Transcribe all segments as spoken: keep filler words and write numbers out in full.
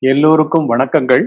எல்லோருக்கும் வணக்கங்கள்.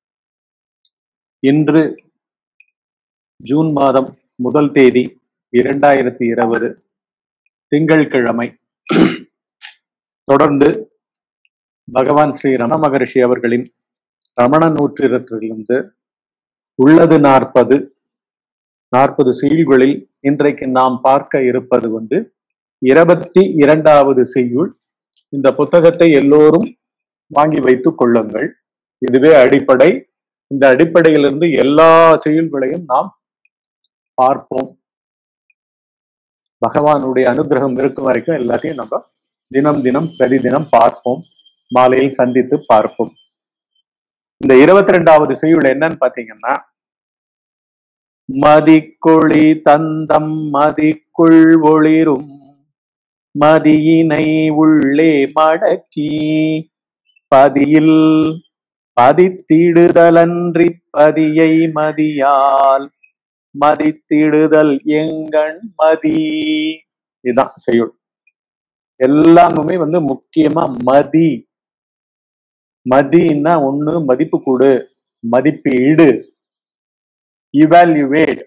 இன்று ஜூன் மாதம் முதல் தேதி இரண்டாயிரத்தி இருபது திங்கட்கிழமை. தொடர்ந்து பகவான் ஸ்ரீ ரமண மகரிஷி அவர்களின் ரமண நூற்றிரத்திலிருந்து உள்ளது நாற்பது நாற்பது செய்யுள்களில் இன்றைக்கு நாம் பார்க்க இருப்பது வந்து இருபத்தி இரண்டாவது செய்யுள். இந்த புத்தகத்தை எல்லோரும் வாங்கி வைத்துக் கொள்ளுங்கள். இதுவே அடிப்படை. இந்த அடிப்படையிலிருந்து எல்லா செயல்களையும் நாம் பார்ப்போம். பகவானுடைய அனுகிரகம் இருக்கும் வரைக்கும் எல்லாத்தையும் நம்ம தினம் தினம் பிரதி தினம் பார்ப்போம். மாலையில் சந்தித்து பார்ப்போம். இந்த இருபத்தி ரெண்டாவது செய்யுள் என்னன்னு பாத்தீங்கன்னா, மதிக்கொளி தந்தம் மதிக்குள் ஒளிரும் மதியினை உள்ளே மடக்கி பதியில் பதித்திடுதலன்றி பதியை மதியால் மதித்திடுதல் எங்கண் மதி. இதுதான் செய்யுள். எல்லாமே வந்து முக்கியமா மதி. மதின்னா ஒண்ணு மதிப்பு கொடு, மதிப்பீடு, இவால்யூவேட்,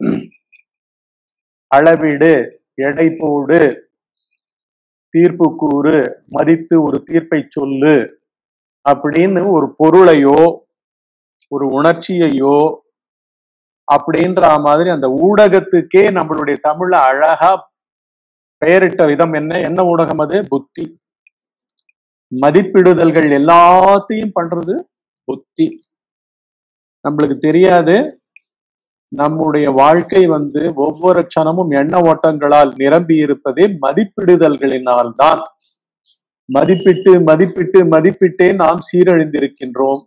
அளவீடு, எடை போடு, தீர்ப்பு கூறு, மதித்து ஒரு தீர்ப்பை சொல்லு அப்படின்னு ஒரு பொருளையோ ஒரு உணர்ச்சியையோ அப்படின்ற மாதிரி அந்த ஊடகத்துக்கே நம்மளுடைய தமிழ்ல அழகா பெயரிட்ட விதம் என்ன என்ன ஊடகம் அது? புத்தி. மதிப்பிடுதல்கள் எல்லாத்தையும் பண்றது புத்தி. நம்மளுக்கு தெரியாது. நம்முடைய வாழ்க்கை வந்து ஒவ்வொரு க்ஷணமும் எண்ண ஓட்டங்களால் நிரம்பி இருப்பதே மதிப்பிடுதல்களினால் தான். மதிப்பிட்டு மதிப்பிட்டு மதிப்பிட்டே நாம் சீரழிந்திருக்கின்றோம்.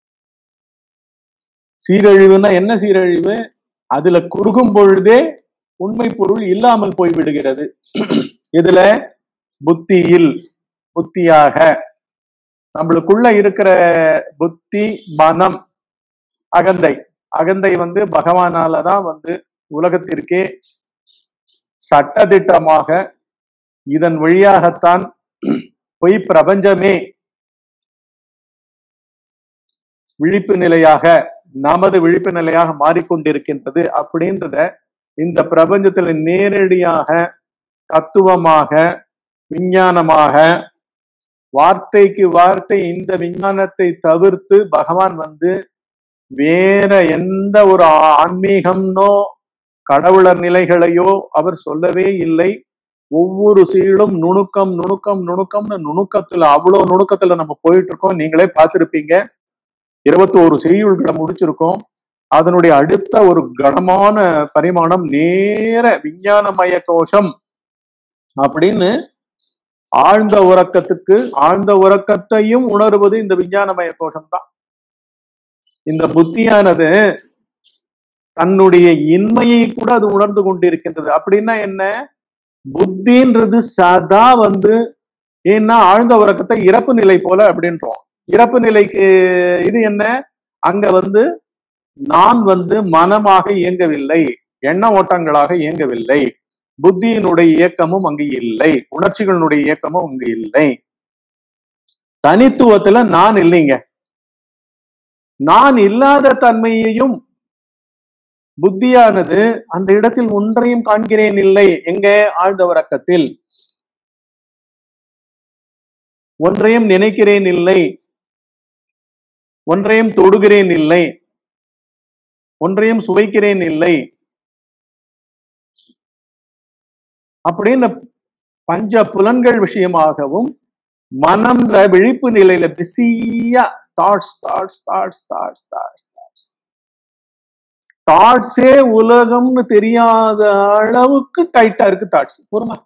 சீரழிவுன்னா என்ன சீரழிவு? அதுல குறுகும் பொழுதே உண்மை பொருள் இல்லாமல் போய்விடுகிறது. இதுல புத்தியில் புத்தியாக நம்மளுக்குள்ள இருக்கிற புத்தி, மனம், அகந்தை. அகந்தை வந்து பகவானாலதான் வந்து உலகத்திற்கே சட்டதிட்டமாக இதன் வழியாகத்தான் பொய் பிரபஞ்சமே விழிப்பு நிலையாக நமது விழிப்பு நிலையாக மாறிக்கொண்டிருக்கின்றது அப்படின்றத இந்த பிரபஞ்சத்துல நேரடியாக தத்துவமாக விஞ்ஞானமாக வார்த்தைக்கு வார்த்தை இந்த விஞ்ஞானத்தை தவிர்த்து பகவான் வந்து வேற எந்த ஒரு ஆன்மீகம்னோ கடவுளர் நிலைகளையோ அவர் சொல்லவே இல்லை. ஒவ்வொரு செயலும் நுணுக்கம் நுணுக்கம் நுணுக்கம்னு நுணுக்கத்துல அவ்வளவு நுணுக்கத்துல நம்ம போயிட்டு இருக்கோம். நீங்களே பார்த்திருப்பீங்க. இருபத்தி ஒரு செய்யுள்களை முடிச்சிருக்கோம். அதனுடைய அடுத்த ஒரு கனமான பரிமாணம் நேர விஞ்ஞானமய கோஷம் அப்படின்னு ஆழ்ந்த உறக்கத்துக்கு ஆழ்ந்த உறக்கத்தையும் உணர்வது இந்த விஞ்ஞானமய கோஷம் தான். இந்த புத்தியானது தன்னுடைய இன்மையை கூட அது உணர்ந்து கொண்டிருக்கின்றது. அப்படின்னா என்ன? புத்தின்றது சதா வந்து ஏன்னா ஆழ்ந்த உறக்கத்தை இறப்பு நிலை போல அப்படின்றோம். இறப்பு நிலைக்கு இது என்ன? அங்க வந்து நான் வந்து மனமாக இயங்கவில்லை, எண்ண ஓட்டங்களாக இயங்கவில்லை, புத்தியினுடைய இயக்கமும் அங்கு இல்லை, உணர்ச்சிகளுடைய இயக்கமும் அங்கு இல்லை. தனித்துவத்துல நான் இல்லைங்க. நான் இல்லாத தன்மையையும் புத்தியானது அந்த இடத்தில் ஒன்றையும் காண்கிறேன் இல்லை. எங்க? ஆழ்ந்த உறக்கத்தில். ஒன்றையும் நினைக்கிறேன் இல்லை, ஒன்றையும் தொடுகிறேன் இல்லை, ஒன்றையும் சுவைக்கிறேன் இல்லை அப்படின்னு பஞ்ச புலன்கள் விஷயமாகவும் மனம்ன்ற விழிப்பு நிலையில பிஸியா thoughts thoughts thoughts thoughts thoughts thoughts தாட்ஸே உலகம்னு தெரியாத அளவுக்கு டைட்டா இருக்கு தாட்ஸ். பொறுமா,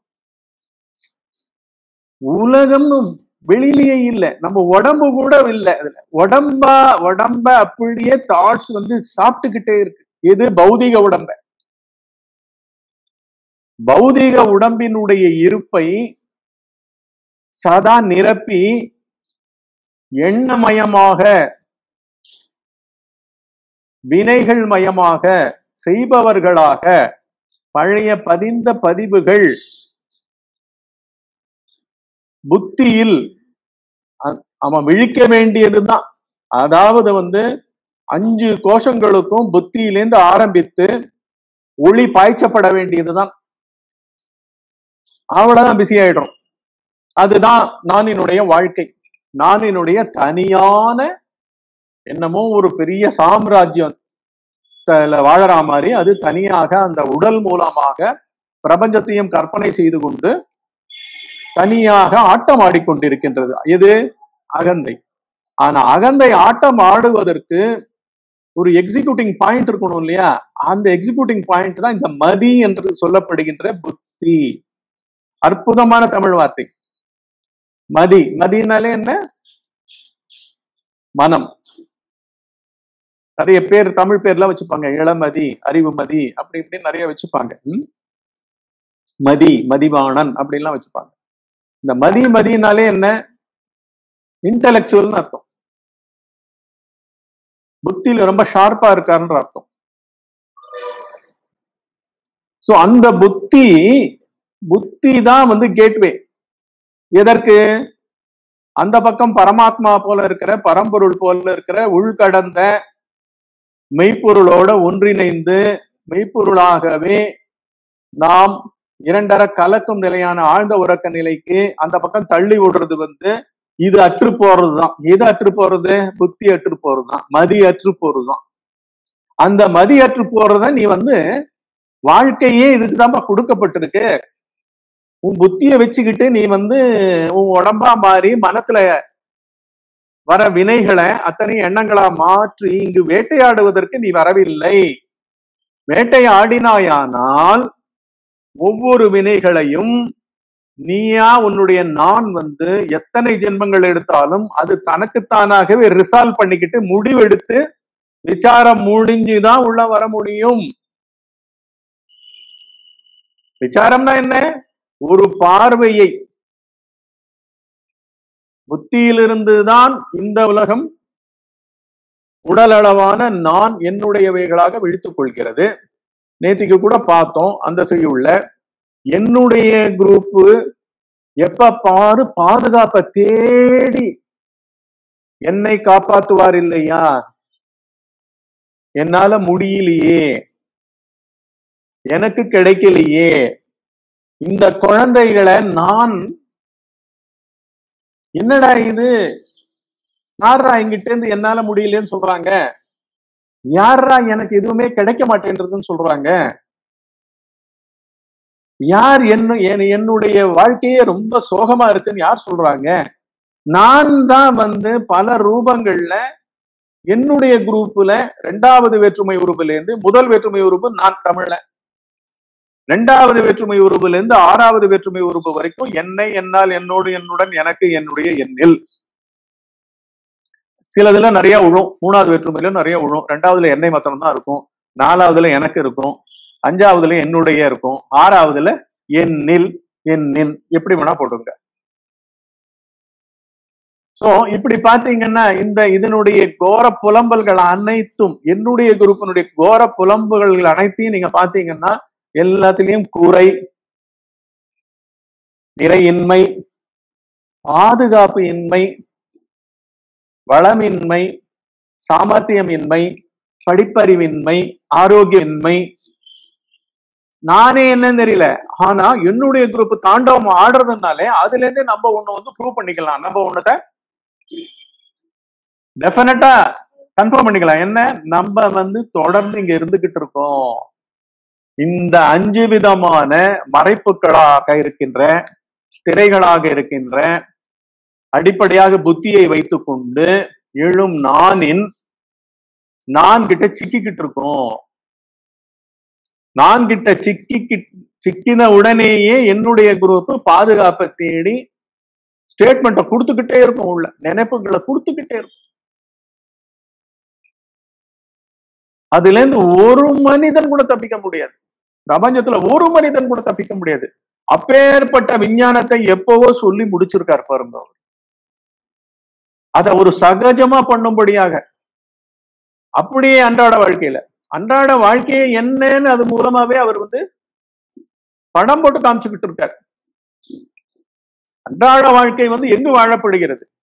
உலகம்னு வெளியிலேயே இல்லை, நம்ம உடம்பு கூட இல்லை. அதுல உடம்பா உடம்ப அப்படியே தாட்ஸ் வந்து சாப்பிட்டுக்கிட்டே இருக்கு. எது? பௌதிக உடம்ப. பௌதிக உடம்பினுடைய இருப்பை சதா நிரப்பி எண்ணமயமாக வினைகள் மயமாக செய்பவர்களாக பழைய பதிந்த பதிவுகள் புத்தியில் அவன் விழிக்க வேண்டியதுதான். அதாவது வந்து அஞ்சு கோஷங்களுக்கும் புத்தியிலேருந்து ஆரம்பித்து ஒளி பாய்ச்சப்பட வேண்டியதுதான். அவ்வளவுதான் பிஸி ஆயிடும். அதுதான் நானினுடைய வாழ்க்கை. நானினுடைய தனியான என்னமோ ஒரு பெரிய சாம்ராஜ்யம் வாழற மாதிரி அது தனியாக அந்த உடல் மூலமாக பிரபஞ்சத்தையும் கற்பனை செய்து கொண்டு தனியாக ஆட்டம் ஆடிக்கொண்டிருக்கின்றது. எது? அகந்தை. ஆனா அகந்தை ஆட்டம் ஆடுவதற்கு ஒரு எக்ஸிக்யூட்டிங் பாயிண்ட் இருக்கணும் இல்லையா? அந்த எக்ஸிக்யூட்டிங் பாயிண்ட் தான் இந்த மதி என்று சொல்லப்படுகின்ற புத்தி. அற்புதமான தமிழ் வார்த்தை மதி. மதினாலே என்ன? மனம். நிறைய பேர் தமிழ் பேர்லாம் வச்சுப்பாங்க, இளமதி, அறிவுமதி, அப்படி இப்படி நிறைய வச்சுப்பாங்க. மதி, மதிவாணன் அப்படின்லாம் வச்சுப்பாங்க. இந்த மதி மதினாலே என்ன? இன்டெலெக்சுவல்னு அர்த்தம். புத்தியில ரொம்ப ஷார்ப்பா இருக்காருன்ற அர்த்தம். சோ அந்த புத்தி புத்தி தான் வந்து கேட்வே. எதற்கு? அந்த பக்கம் பரமாத்மா போல இருக்கிற, பரம்பொருள் போல இருக்கிற உள்கடந்த மெய்ப்பொருளோட ஒன்றிணைந்து மெய்ப்பொருளாகவே நாம் இரண்டர கலக்கும் நிலையான ஆழ்ந்த உறக்க நிலைக்கு அந்த பக்கம் தள்ளி விடுறது வந்து இது அற்று போறதுதான். எது அற்று போறது? புத்தி அற்று போறதுதான், மதி அற்று போறதுதான். அந்த மதி அற்று போறத நீ வந்து வாழ்க்கையே இதுக்குதான்ப்பா கொடுக்கப்பட்டிருக்கு. உன் புத்திய வச்சுக்கிட்டு நீ வந்து உன் உடம்பா மாறி மனத்துல வர வினைகளை அத்தனை எண்ணங்களா மாற்றி இங்கு வேட்டையாடுவதற்கு நீ வரவில்லை. வேட்டையாடினாயானால் ஒவ்வொரு வினைகளையும் நீயா உன்னுடைய நான் வந்து எத்தனை ஜென்மங்கள் எடுத்தாலும் அது தனக்குத்தானாகவே ரிசால்வ் பண்ணிக்கிட்டு முடிவெடுத்து விசாரம் முடிஞ்சுதான் உள்ள வர முடியும். விசாரம்னா என்ன? ஒரு பார்வையை புத்தியிலிருந்துதான் இந்த உலகம் உடலளவான நான் என்னுடையவைகளாக விழித்துக் கொள்கிறது. நேத்திக்கு கூட பார்த்தோம் அந்த செய்யுள்ள என்னுடைய குரூப்பு எப்ப பாரு பாதுகாப்பை தேடி என்னை காப்பாத்துவார் இல்லையா? என்னால முடியலையே, எனக்கு கிடைக்கலையே, இந்த குழந்தைகளை நான் என்னடா இது யாரா இங்கிட்ட இருந்து என்னால முடியலன்னு சொல்றாங்க, யாரா எனக்கு எதுவுமே கிடைக்க மாட்டேன்றதுன்னு சொல்றாங்க, யார் என்ன என்னுடைய வாழ்க்கையே ரொம்ப சோகமா இருக்குன்னு யார் சொல்றாங்க? நான் தான் வந்து பல ரூபங்கள்ல என்னுடைய குரூப்ல ரெண்டாவது வேற்றுமை உறுப்புல இருந்து முதல் வேற்றுமை உறுப்பு நான் தமிழ்ல, ரெண்டாவது வேற்றுமை உறுப்புல இருந்து ஆறாவது வேற்றுமை உறுப்பு வரைக்கும் என்னை, என்னால், என்னோடு, என்னுடன், எனக்கு, என்னுடைய, எண்ணில். சிலதுல நிறைய விழும், மூணாவது வேற்றுமையில நிறைய விழும். ரெண்டாவதுல என்னை மாத்திரம் தான் இருக்கும், நாலாவதுல எனக்கு இருக்கும், அஞ்சாவதுல என்னுடைய இருக்கும், ஆறாவதுல எண்ணில், எண்ணின், எப்படி வேணா போட்டுங்க. சோ இப்படி பாத்தீங்கன்னா இந்த இதனுடைய கோர புலம்பல்கள் அனைத்தும், என்னுடைய குரூப்பினுடைய கோர புலம்புகள் அனைத்தையும் நீங்க பாத்தீங்கன்னா எல்லாத்திலையும் குறை, நிறையின்மை, பாதுகாப்பு இன்மை, வளமின்மை, சாமர்த்தியமின்மை, படிப்பறிவின்மை, ஆரோக்கியமின்மை, நானே என்னன்னு தெரியல. ஆனா என்னுடைய குரூப் தாண்டவம் ஆடுறதுனாலே அதுல இருந்தே நம்ம ஒண்ணு வந்து ப்ரூவ் பண்ணிக்கலாம், நம்ம ஒண்ணத டெஃபினட்டா கன்ஃபார்ம் பண்ணிக்கலாம். என்ன? நம்ம வந்து தொடர்ந்து இங்க இருந்துகிட்டு இருக்கோம். இந்த அஞ்சு விதமான மறைப்புகளாக இருக்கின்ற, திரைகளாக இருக்கின்ற, அடிப்படையாக புத்தியை வைத்துக் கொண்டு எழும் நானின் நான் கிட்ட சிக்கிக்கிட்டு இருக்கோம். நான் கிட்ட சிக்கி சிக்கின உடனேயே என்னுடைய குரூப் பாதுகாப்பை தேடி ஸ்டேட்மெண்ட்டை கொடுத்துக்கிட்டே இருக்கும், உள்ள நினைப்புகளை கொடுத்துக்கிட்டே இருக்கும். அதுல இருந்து ஒரு மனிதன் கூட தப்பிக்க முடியாது. பிரபஞ்சத்துல ஒரு மனிதன் கூட தப்பிக்க முடியாது. அப்பேற்பட்ட விஞ்ஞானத்தை எப்பவோ சொல்லி முடிச்சிருக்காரு பாருங்க. அவர் அத ஒரு சகஜமா பண்ணும்படியாக அப்படியே அன்றாட வாழ்க்கையில அன்றாட வாழ்க்கையை என்னன்னு அது மூலமாவே அவர் வந்து படம் போட்டு காமிச்சுக்கிட்டு இருக்காரு. அன்றாட வாழ்க்கை வந்து எங்கு வாழப்படுகிறது?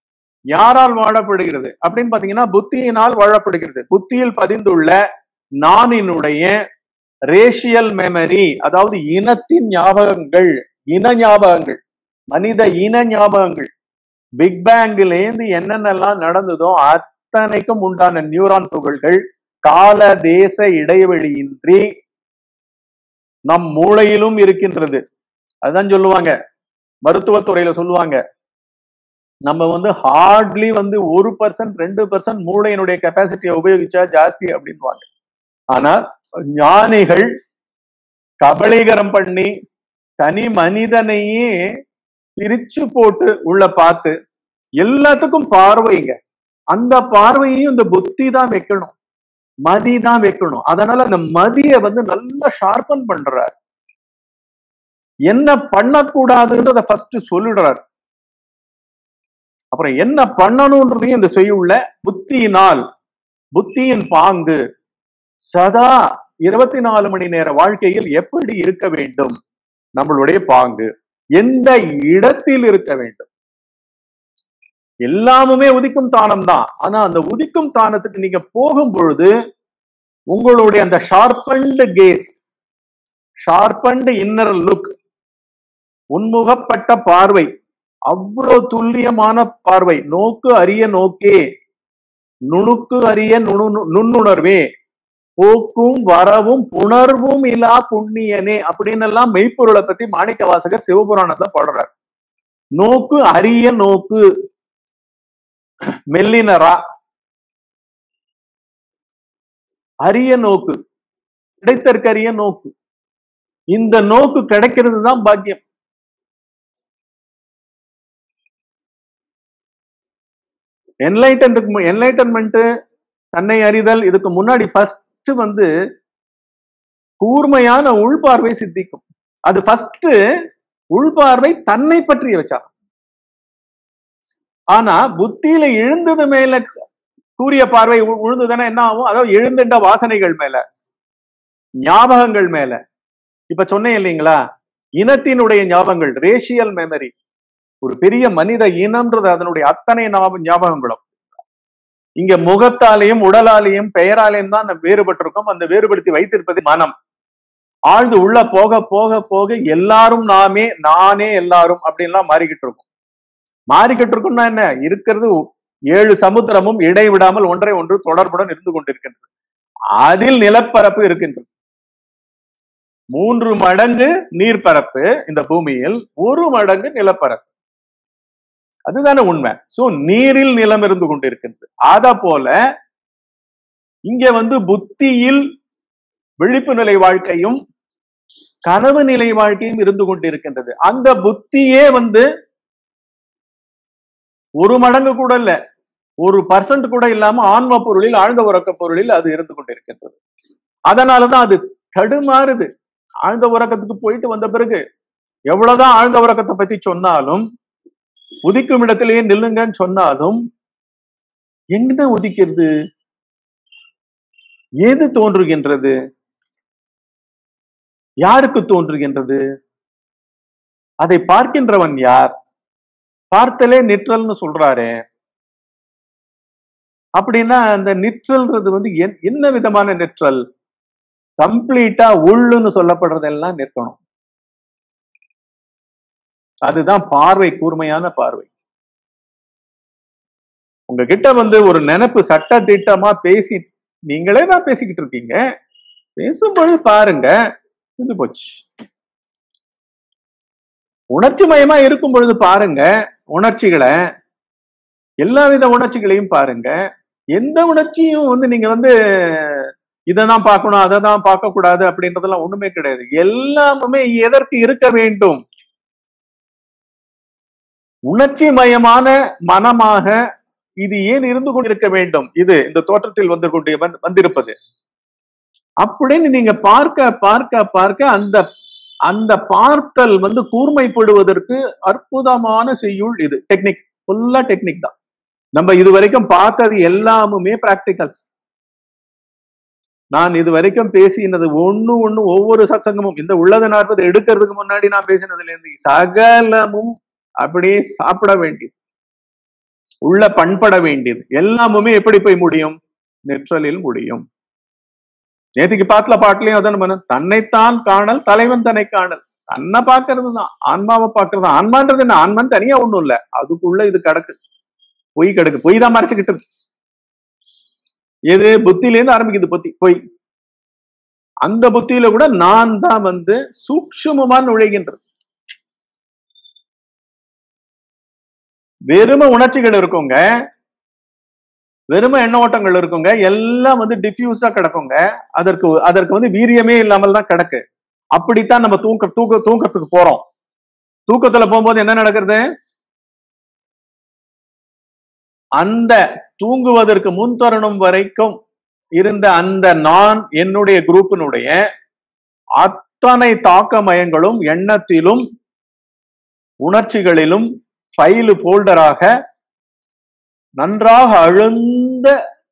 யாரால் வாழப்படுகிறது அப்படின்னு பாத்தீங்கன்னா புத்தியினால் வாழப்படுகிறது. புத்தியில் பதிந்துள்ள நானினுடைய ரேஷியல் மெமரி, அதாவது இனத்தின் ஞாபகங்கள், இன ஞாபகங்கள், மனித இன ஞாபகங்கள், பிக் பேங்கிலேருந்து என்னென்னலாம் நடந்ததோ அத்தனைக்கும் உண்டான நியூரான் துகள்கள் கால தேச இடைவெளியின்றி நம் மூளையிலும் இருக்கின்றது. அதுதான் சொல்லுவாங்க, மருத்துவத்துறையில சொல்லுவாங்க, நம்ம வந்து ஹார்ட்லி வந்து ஒரு பர்சன்ட் ரெண்டு பர்சன்ட் மூளையினுடைய கெப்பாசிட்டியை உபயோகிச்சா ஜாஸ்தி அப்படின்வாங்க. ஆனா ஞானிகள் கபலீகரம் பண்ணி தனி மனிதனையே பிரிச்சு போட்டு உள்ள பார்த்து எல்லாத்துக்கும் பார்வைங்க, அந்த பார்வையையும் இந்த புத்தி தான் வைக்கணும், மதி தான் வைக்கணும். அதனால அந்த மதியை வந்து நல்லா ஷார்பன் பண்றாரு. என்ன பண்ணக்கூடாதுன்றத ஃபர்ஸ்ட் சொல்லிடுறாரு, அப்புறம் என்ன பண்ணணும்ன்றதையும் இந்த செய்யுள்ள புத்தியினால், புத்தியின் பாங்கு சதா இருபத்தி நாலு மணி நேர வாழ்க்கையில் எப்படி இருக்க வேண்டும், நம்மளுடைய பாங்கு எந்த இடத்தில் இருக்க வேண்டும். எல்லாமுமே உதிக்கும் தானம் தான். ஆனா அந்த உதிக்கும் தானத்துக்கு நீங்க போகும் பொழுது உங்களுடைய அந்த sharpened gaze, sharpened inner look, உன்முகப்பட்ட பார்வை, அவ்வளவு துல்லியமான பார்வை, நோக்கு அரிய நோக்கே, நுணுக்கு அரிய நுணு நுண்ணுணர்வே, போக்கும் வரவும் புணர்வும் இல்லா புண்ணியனே அப்படின்னு எல்லாம் மெய்ப்பொருளை பத்தி மாணிக்க வாசகர் சிவபுராணத்துல பாடுறார். நோக்கு அரிய நோக்கு, மெல்லினரா அரிய நோக்கு, கிடைத்தற்கரிய நோக்கு, இந்த நோக்கு கிடைக்கிறது தான் பாக்கியம். என்லைட்டன்மெண்ட் என்லைட்டன்மெண்ட் தன்னை அறிதல், இதுக்கு முன்னாடி ஃபர்ஸ்ட் வந்து கூர்மையான உள்பார்வை சித்திக்கும். அது ஃபர்ஸ்ட் உள்பார்வை தன்னை பற்றிய வச்சா. ஆனா புத்தியில எழுந்தது மேல கூறிய பார்வை உழுந்துதானே என்ன ஆகும், அதாவது எழுந்துட்ட வாசனைகள் மேல, ஞாபகங்கள் மேல. இப்ப சொன்னேன் இல்லைங்களா, இனத்தினுடைய ஞாபகங்கள், ரேஷியல் மெமரி. ஒரு பெரிய மனித இனம்ன்றது அதனுடைய அத்தனை ஞாபகங்களும் இங்க முகத்தாலேயும் உடலாலேயும் பெயராலேயும் தான் வேறுபட்டிருக்கும். அந்த வேறுபடுத்தி வைத்திருப்பது மனம். ஆழ்ந்து உள்ள போக போக போக எல்லாரும் நாமே, நானே எல்லாரும் அப்படின்லாம் மாறிக்கிட்டு இருக்கும். மாறிக்கிட்டு இருக்கும்னா என்ன, இருக்கிறது ஏழு சமுத்திரமும் இடைவிடாமல் ஒன்றை ஒன்று தொடர்புடன் இருந்து கொண்டிருக்கின்றது. அதில் நிலப்பரப்பு இருக்கின்றது. மூன்று மடங்கு நீர்ப்பரப்பு இந்த பூமியில், ஒரு மடங்கு நிலப்பரப்பு. அதுதானே உண்மை. சோ நீரில் நிலம் இருந்து கொண்டிருக்கின்றது. அத போல இங்க வந்து புத்தியில் விழிப்பு நிலை வாழ்க்கையும் கனவு நிலை வாழ்க்கையும் இருந்து கொண்டிருக்கின்றது. அந்த புத்தியே வந்து ஒரு மடங்கு கூட இல்ல, ஒரு பர்சன்ட் கூட இல்லாம ஆன்ம பொருளில், ஆழ்ந்த உறக்க பொருளில் அது இருந்து கொண்டிருக்கின்றது. அதனாலதான் அது தடுமாறுது. ஆழ்ந்த உறக்கத்துக்கு போயிட்டு வந்த பிறகு எவ்வளவுதான் ஆழ்ந்த உறக்கத்தை பத்தி சொன்னாலும், உதிக்கும் இடத்திலேயே நில்லுங்கன்னு சொன்னாலும் எங்க உதிக்கிறது, ஏது தோன்றுகின்றது, யாருக்கு தோன்றுகின்றது, அதை பார்க்கின்றவன் யார்? பார்த்தலே நிற்றல்னு சொல்றாரு. அப்படின்னா அந்த நிற்றல்ன்றது வந்து என்ன விதமான நிற்றல்? கம்ப்ளீட்டா உள்ளுன்னு சொல்லப்படுறதெல்லாம் நிற்கணும். அதுதான் பார்வை, கூர்மையான பார்வை. உங்ககிட்ட வந்து ஒரு நினைப்பு சட்ட திட்டமா பேசி, நீங்களே தான் பேசிக்கிட்டு இருக்கீங்க, பேசும்பொழுது பாருங்க இது போச்சு. உணர்ச்சி மயமா இருக்கும் பொழுது பாருங்க உணர்ச்சிகளை, எல்லா வித உணர்ச்சிகளையும் பாருங்க. எந்த உணர்ச்சியும் வந்து நீங்க வந்து இதைதான் பார்க்கணும் அதை தான் பார்க்க கூடாது அப்படின்றதெல்லாம் ஒண்ணுமே கிடையாது. எல்லாமே எதற்கு இருக்க வேண்டும்? உணர்ச்சி மயமான மனமாக இது ஏன் இருந்து கொண்டிருக்க வேண்டும்? இது இந்த தோற்றத்தில் வந்து கொண்டு வந்திருப்பது அப்படின்னு நீங்க பார்க்க பார்க்க பார்க்க அந்த அந்த பார்த்தல் வந்து கூர்மைப்படுவதற்கு அற்புதமான செய்யுள் இது. டெக்னிக், ஃபுல்லா டெக்னிக் தான். நம்ம இது வரைக்கும் பார்த்தது எல்லாமுமே பிராக்டிகல்ஸ். நான் இது வரைக்கும் பேசினது ஒண்ணு ஒண்ணு ஒவ்வொரு சத்சங்கமும், இந்த உள்ளது நாற்பது எடுக்கிறதுக்கு முன்னாடி நான் பேசினதுல இருந்து சகலமும் அப்படியே சாப்பிட வேண்டியது. உள்ள பண்பட வேண்டியது எல்லாமுமே எப்படி போய் முடியும்? நிற்றலில் முடியும். நேற்றுக்கு பாட்டுல பாட்டுலயும் அதான் பண்ண, தன்னைத்தான் காணல் தலைவன் தன்னை காணல். தன்னை பாக்குறது தான், ஆன்மாவை பாக்குறது. ஆன்மான்றது என்ன? ஆன்மான் தனியா ஒண்ணும் இல்ல, அதுக்குள்ள இது கிடக்கு, பொய் கிடக்கு. பொய் தான் மறைச்சுக்கிட்டு இருக்கு. எது? புத்தியில இருந்து ஆரம்பிக்குது புத்தி, பொய். அந்த புத்தியில கூட நான் தான் வந்து சூக்ஷ்மமா நுழைகின்றது. வெறும உணர்ச்சிகள் இருக்குங்க, வெறும எண்ண ஓட்டங்கள் இருக்குங்க, எல்லாம் வந்து டிஃப்யூஸா கிடக்குங்க. அதற்கு அதற்கு வந்து வீரியமே இல்லாமல் தான் கிடக்கு. அப்படித்தான் நம்ம தூக்க தூக்க தூக்கத்துக்கு போறோம். தூக்கத்துல போகும்போது என்ன நடக்கிறது? அந்த தூங்குவதற்கு முன் தருணம் வரைக்கும் இருந்த அந்த நான் என்னுடைய குரூப்பினுடைய அத்தனை தாக்க மயங்களும் எண்ணத்திலும் உணர்ச்சிகளிலும் ஃபைலு போல்டராக நன்றாக அழுந்த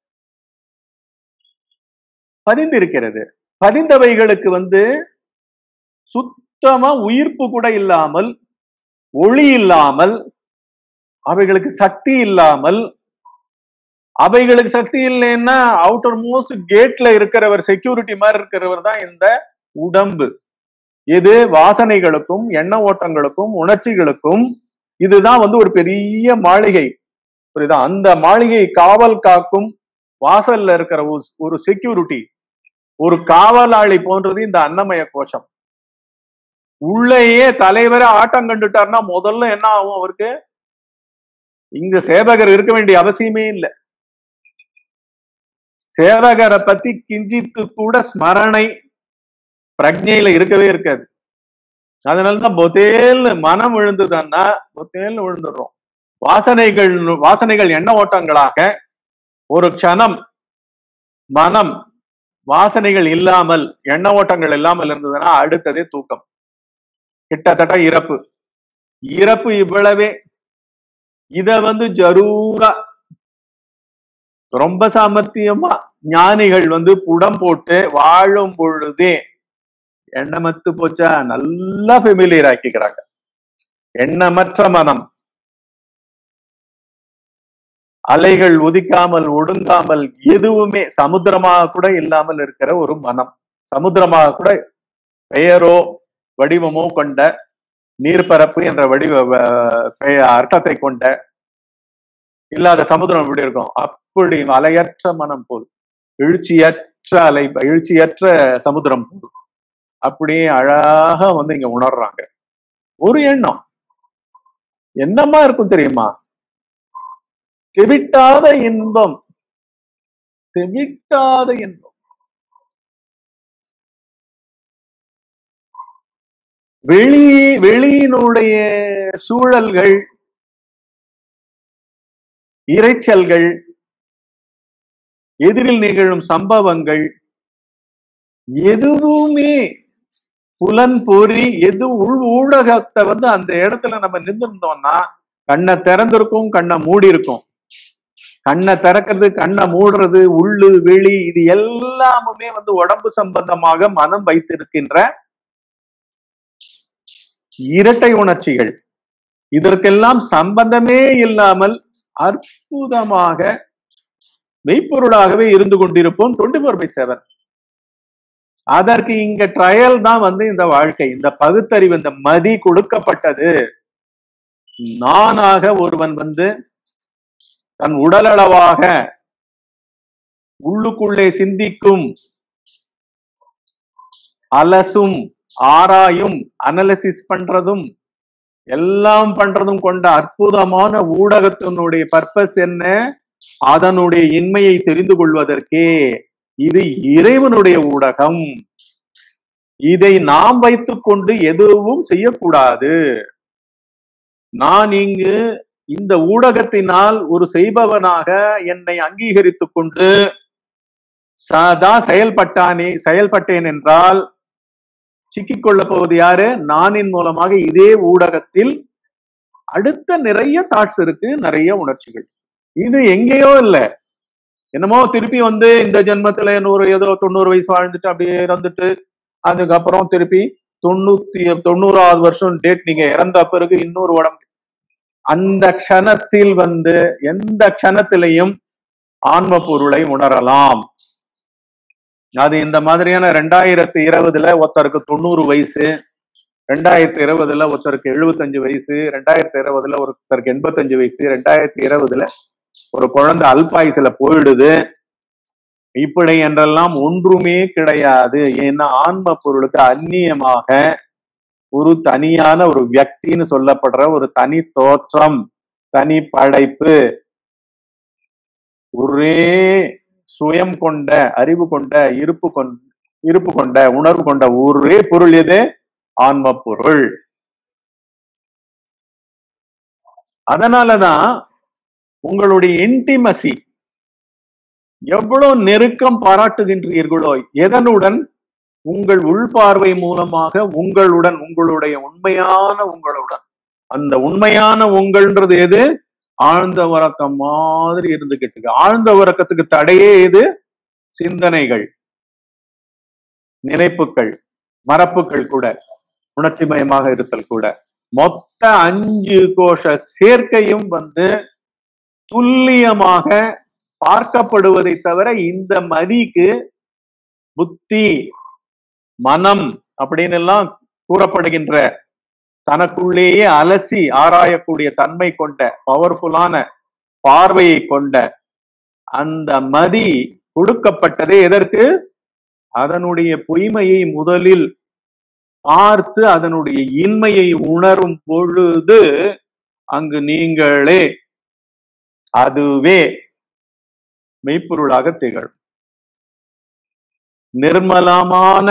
பதிந்திருக்கிறது. பதிந்தவைகளுக்கு வந்து சுத்தமா உயிர்ப்பு கூட இல்லாமல், ஒளி இல்லாமல், அவைகளுக்கு சக்தி இல்லாமல், அவைகளுக்கு சக்தி இல்லைன்னா அவுட்டர் மோஸ்ட் கேட்ல இருக்கிறவர், செக்யூரிட்டி மாதிரி இருக்கிறவர் தான் இந்த உடம்பு. இது வாசனைகளுக்கும் எண்ண ஓட்டங்களுக்கும் உணர்ச்சிகளுக்கும் இதுதான் வந்து ஒரு பெரிய மாளிகை, புரியுதா? அந்த மாளிகை காவல் காக்கும் வாசல்ல இருக்கிற ஒரு செக்யூரிட்டி, ஒரு காவலாளி போன்றது இந்த அன்னமய கோஷம். உள்ளேயே தலைவரை ஆட்டம் கண்டுட்டார்னா முதல்ல என்ன ஆகும் அவருக்கு? இங்க சேவகர் இருக்க வேண்டிய அவசியமே இல்லை. சேவகரை பத்தி கிஞ்சித்து கூட ஸ்மரணை பிரஜையில இருக்கவே இருக்காது. அதனாலதான் பொத்தேல் மனம் விழுந்துதுன்னா பொத்தேல் விழுந்துடுறோம். வாசனைகள் வாசனைகள் எண்ண ஓட்டங்களாக ஒரு க்ஷணம் மனம் வாசனைகள் இல்லாமல் எண்ண ஓட்டங்கள் இல்லாமல் இருந்ததுன்னா அடுத்ததே தூக்கம், கிட்டத்தட்ட இறப்பு. இறப்பு இவ்வளவே. இத வந்து ஜரூரா ரொம்ப சாமர்த்தியமா ஞானிகள் வந்து புடம் போட்டு வாழும் பொழுதே எண்ணமத்து போச்சா நல்லா ஃபெமிலியர் ஆக்கிக்கிறாங்க. எண்ணமற்ற மனம், அலைகள் உதிக்காமல் ஒடுங்காமல் எதுவுமே சமுத்திரமாக கூட இல்லாமல் இருக்கிற ஒரு மனம், சமுத்திரமாக கூட பெயரோ வடிவமோ கொண்ட நீர்பரப்பு என்ற வடிவ அர்த்தத்தை கொண்ட இல்லாத சமுத்திரம் எப்படி இருக்கும்? அப்படி அலையற்ற மனம் போல், எழுச்சியற்ற அலை எழுச்சியற்ற சமுத்திரம் போல் அப்படியே அழகா வந்து இங்க உணர்றாங்க. ஒரு எண்ணம் என்னமா இருக்கும் தெரியுமா? தெவிட்டாத இன்பம், தெவிட்டாத இன்பம். வெளி வெளியினுடைய சூழல்கள், இறைச்சல்கள், எதிரில் நிகழும் சம்பவங்கள் எதுவுமே புலன் பொறி எது உள் ஊடகத்தை வந்து அந்த இடத்துல நம்ம நின்றுருந்தோம்னா கண்ணை திறந்திருக்கும், கண்ணை மூடி இருக்கும். கண்ணை திறக்கிறது, கண்ணை மூடுறது, உள்ளு வெளி இது எல்லாமுமே வந்து உடம்பு சம்பந்தமாக மனம் வைத்திருக்கின்ற இரட்டை உணர்ச்சிகள். இதற்கெல்லாம் சம்பந்தமே இல்லாமல் அற்புதமாக மெய்ப்பொருளாகவே இருந்து கொண்டிருப்போம் டுவெண்ட்டி ஃபோர் பை செவன். அதற்கு இங்க ட்ரையல் தான் வந்து இந்த வாழ்க்கை, இந்த பகுத்தறிவு, இந்த மதி கொடுக்கப்பட்டது. நானாக ஒருவன் வந்து தன் உடலளவாக உள்ளுக்குள்ளே சிந்திக்கும், அலசும், ஆராயும், அனலிசிஸ் பண்றதும் எல்லாம் பண்றதும் கொண்ட அற்புதமான ஊடகத்தினுடைய பர்பஸ் என்ன? அதனுடைய இன்மையை தெரிந்து கொள்வதற்கே. இது இறைவனுடைய ஊடகம். இதை நாம் வைத்துக் கொண்டு எதுவும் செய்யக்கூடாது. நான் இங்கு இந்த ஊடகத்தினால் ஒரு செய்பவனாக என்னை அங்கீகரித்துக் கொண்டு சதா செயல்பட்டானே செயல்பட்டேன் என்றால் சிக்கிக்கொள்ள போவது யாரு? நானின் மூலமாக இதே ஊடகத்தில் அடுத்த நிறைய தாட்ஸ் இருக்கு, நிறைய உணர்ச்சிகள். இது எங்கேயோ இல்ல, என்னமோ திருப்பி வந்து இந்த ஜென்மத்துல நூறு ஏதோ தொண்ணூறு வயசு வாழ்ந்துட்டு அப்படியே இறந்துட்டு அதுக்கப்புறம் திருப்பி தொண்ணூத்தி தொண்ணூறாவது வருஷம் டேட் நீங்க இறந்த பிறகு இன்னொரு உடம்பு அந்த க்ஷணத்தில் வந்து எந்த க்ஷணத்திலையும் ஆன்ம பொருளை உணரலாம். அது இந்த மாதிரியான ரெண்டாயிரத்தி இருபதுல ஒருத்தருக்கு தொண்ணூறு வயசு, ரெண்டாயிரத்தி இருபதுல ஒருத்தருக்கு எழுபத்தஞ்சு வயசு, ரெண்டாயிரத்தி இருபதுல ஒருத்தருக்கு எண்பத்தஞ்சு வயசு, ரெண்டாயிரத்தி இருபதுல ஒரு குழந்தை அல்பாயுசுல போயிடுது. இப்படி என்றெல்லாம் ஒன்றுமே கிடையாது. ஏன்னா ஆன்ம பொருளுக்கு அந்நியமாக ஒரு தனியான ஒரு வியக்தின்னு சொல்லப்படுற ஒரு தனி தோற்றம், தனி படைப்பு, ஒரே சுயம் கொண்ட, அறிவு கொண்ட, இருப்பு கொண்ட இருப்பு கொண்ட, உணர்வு கொண்ட ஒரே பொருள் எது? ஆன்ம பொருள். அதனாலதான் உங்களுடைய இன்டிமசி எவ்வளவு நெருக்கம் பாராட்டுகின்றீர்களோ, எதனுடன்? உங்கள் உள்பார்வை மூலமாக உங்களுடன், உங்களுடைய உண்மையான உங்களுடன். அந்த உண்மையான உங்கள்ன்றது எது? ஆழ்ந்த உறக்கம் மாதிரி இருந்துகிட்டு. ஆழ்ந்த உறக்கத்துக்கு தடையே எது? சிந்தனைகள், நினைப்புகள், மரப்புகள் கூட, உணர்ச்சி மயமாக இருத்தல் கூட. மொத்த அஞ்சு கோஷ சேர்க்கையும் வந்து துல்லியமாக பார்க்கப்படுவதை தவிர இந்த மதிக்கு புத்தி, மனம் அப்படின்னு எல்லாம் கூறப்படுகின்ற தனக்குள்ளேயே அலசி ஆராயக்கூடிய தன்மை கொண்ட பவர்ஃபுல்லான பார்வையை கொண்ட அந்த மதி கொடுக்கப்பட்டதே எதற்கு? அதனுடைய பொய்மையை முதலில் பார்த்து அதனுடைய இன்மையை உணரும் பொழுது அங்கு நீங்களே அதுவே மெய்ப்பொருளாக திகழும். நிர்மலமான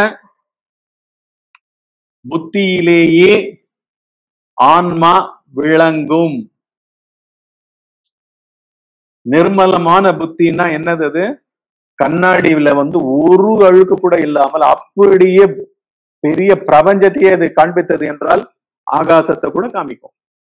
புத்தியிலேயே ஆன்மா விளங்கும். நிர்மலமான புத்தின்னா என்னது? அது கண்ணாடியில வந்து ஒரு அழுக்கு கூட இல்லாமல் அப்படியே பெரிய பிரபஞ்சத்தையே அது காண்பித்தது என்றால் ஆகாசத்தை கூட காமிக்கும்.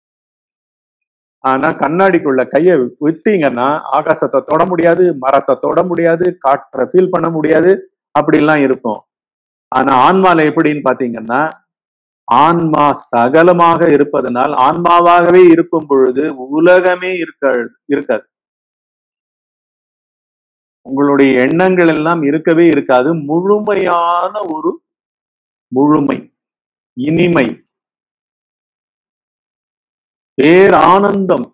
ஆனா கண்ணாடிக்குள்ள கைய விட்டீங்கன்னா ஆகாசத்தை தொட முடியாது, மரத்தை தொட முடியாது, காற்றை ஃபீல் பண்ண முடியாது, அப்படிலாம் இருக்கும். ஆனா ஆன்மால எப்படின்னு பாத்தீங்கன்னா, ஆன்மா சகலமாக இருப்பதனால் ஆன்மாவாகவே இருக்கும் பொழுது உலகமே இருக்க இருக்காது. உங்களுடைய எண்ணங்கள் எல்லாம் இருக்கவே இருக்காது. முழுமையான ஒரு முழுமை, இனிமை, பேர் ஆனந்தம்,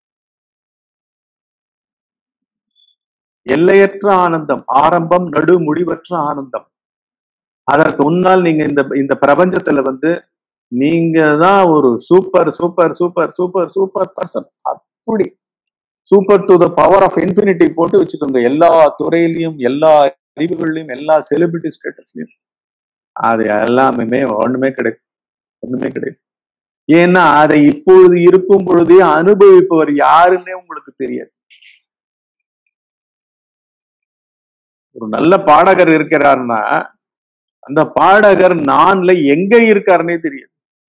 எல்லையற்ற ஆனந்தம், ஆரம்பம் நடு முடிவற்ற ஆனந்தம். அதற்கு முன்னால் நீங்க இந்த இந்த பிரபஞ்சத்துல வந்து நீங்க தான் ஒரு super super super super super person. அப்படி super to the power of infinity போட்டு வச்சுக்கோங்க. எல்லா துறையிலையும், எல்லா அறிவுகள்லையும், எல்லா செலிபிரிட்டி ஸ்டேட்டஸ்லயும். அது எல்லாமே ஒண்ணுமே கிடையாது, ஒண்ணுமே கிடையாது. ஏன்னா அதை இப்பொழுது இருக்கும் பொழுதே அனுபவிப்பவர் யாருன்னே உங்களுக்கு தெரியாது. ஒரு நல்ல பாடகர் இருக்கிறார்னா அந்த பாடகர் நான்ல எங்க இருக்காருன்னே தெரியாது.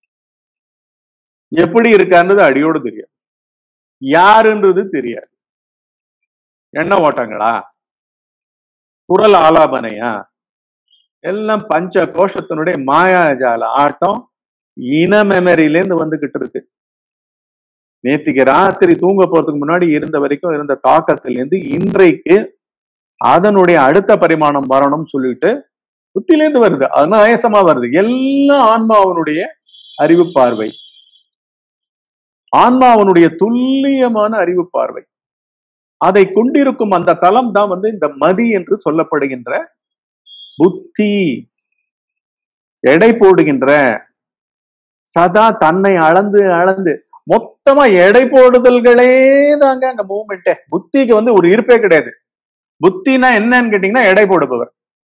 எப்படி இருக்காருன்றது அடியோடு தெரியாது. யாருன்றது தெரியாது. என்ன ஓட்டங்களா, குரல் ஆலாபனையா, எல்லாம் பஞ்ச கோஷத்தினுடைய மாயாஜால ஆட்டம் இன மெமரியிலேருந்து வந்துகிட்டு இருக்கு. நேத்திக்கு ராத்திரி தூங்க போறதுக்கு முன்னாடி இருந்த வரைக்கும் இருந்த தாக்கத்திலேருந்து இன்றைக்கு அதனுடைய அடுத்த பரிமாணம் வரணும்னு சொல்லிட்டு புத்திலேருந்து வருது, அநாயசமா வருது. எல்லாம் ஆன்மாவனுடைய அறிவு பார்வை, ஆன்மாவனுடைய துல்லியமான அறிவு பார்வை. அதை கொண்டிருக்கும் அந்த தளம் தான் வந்து இந்த மதி என்று சொல்லப்படுகின்ற புத்தி. எடை போடுகின்ற, சதா தன்னை அளந்து அளந்து மொத்தமா எடை போடுதல்களே தாங்க அங்க மூவ்மெண்ட். புத்திக்கு வந்து ஒரு இருப்பே கிடையாது. புத்தினா என்னன்னு கேட்டீங்கன்னா எடை போடுபவர்.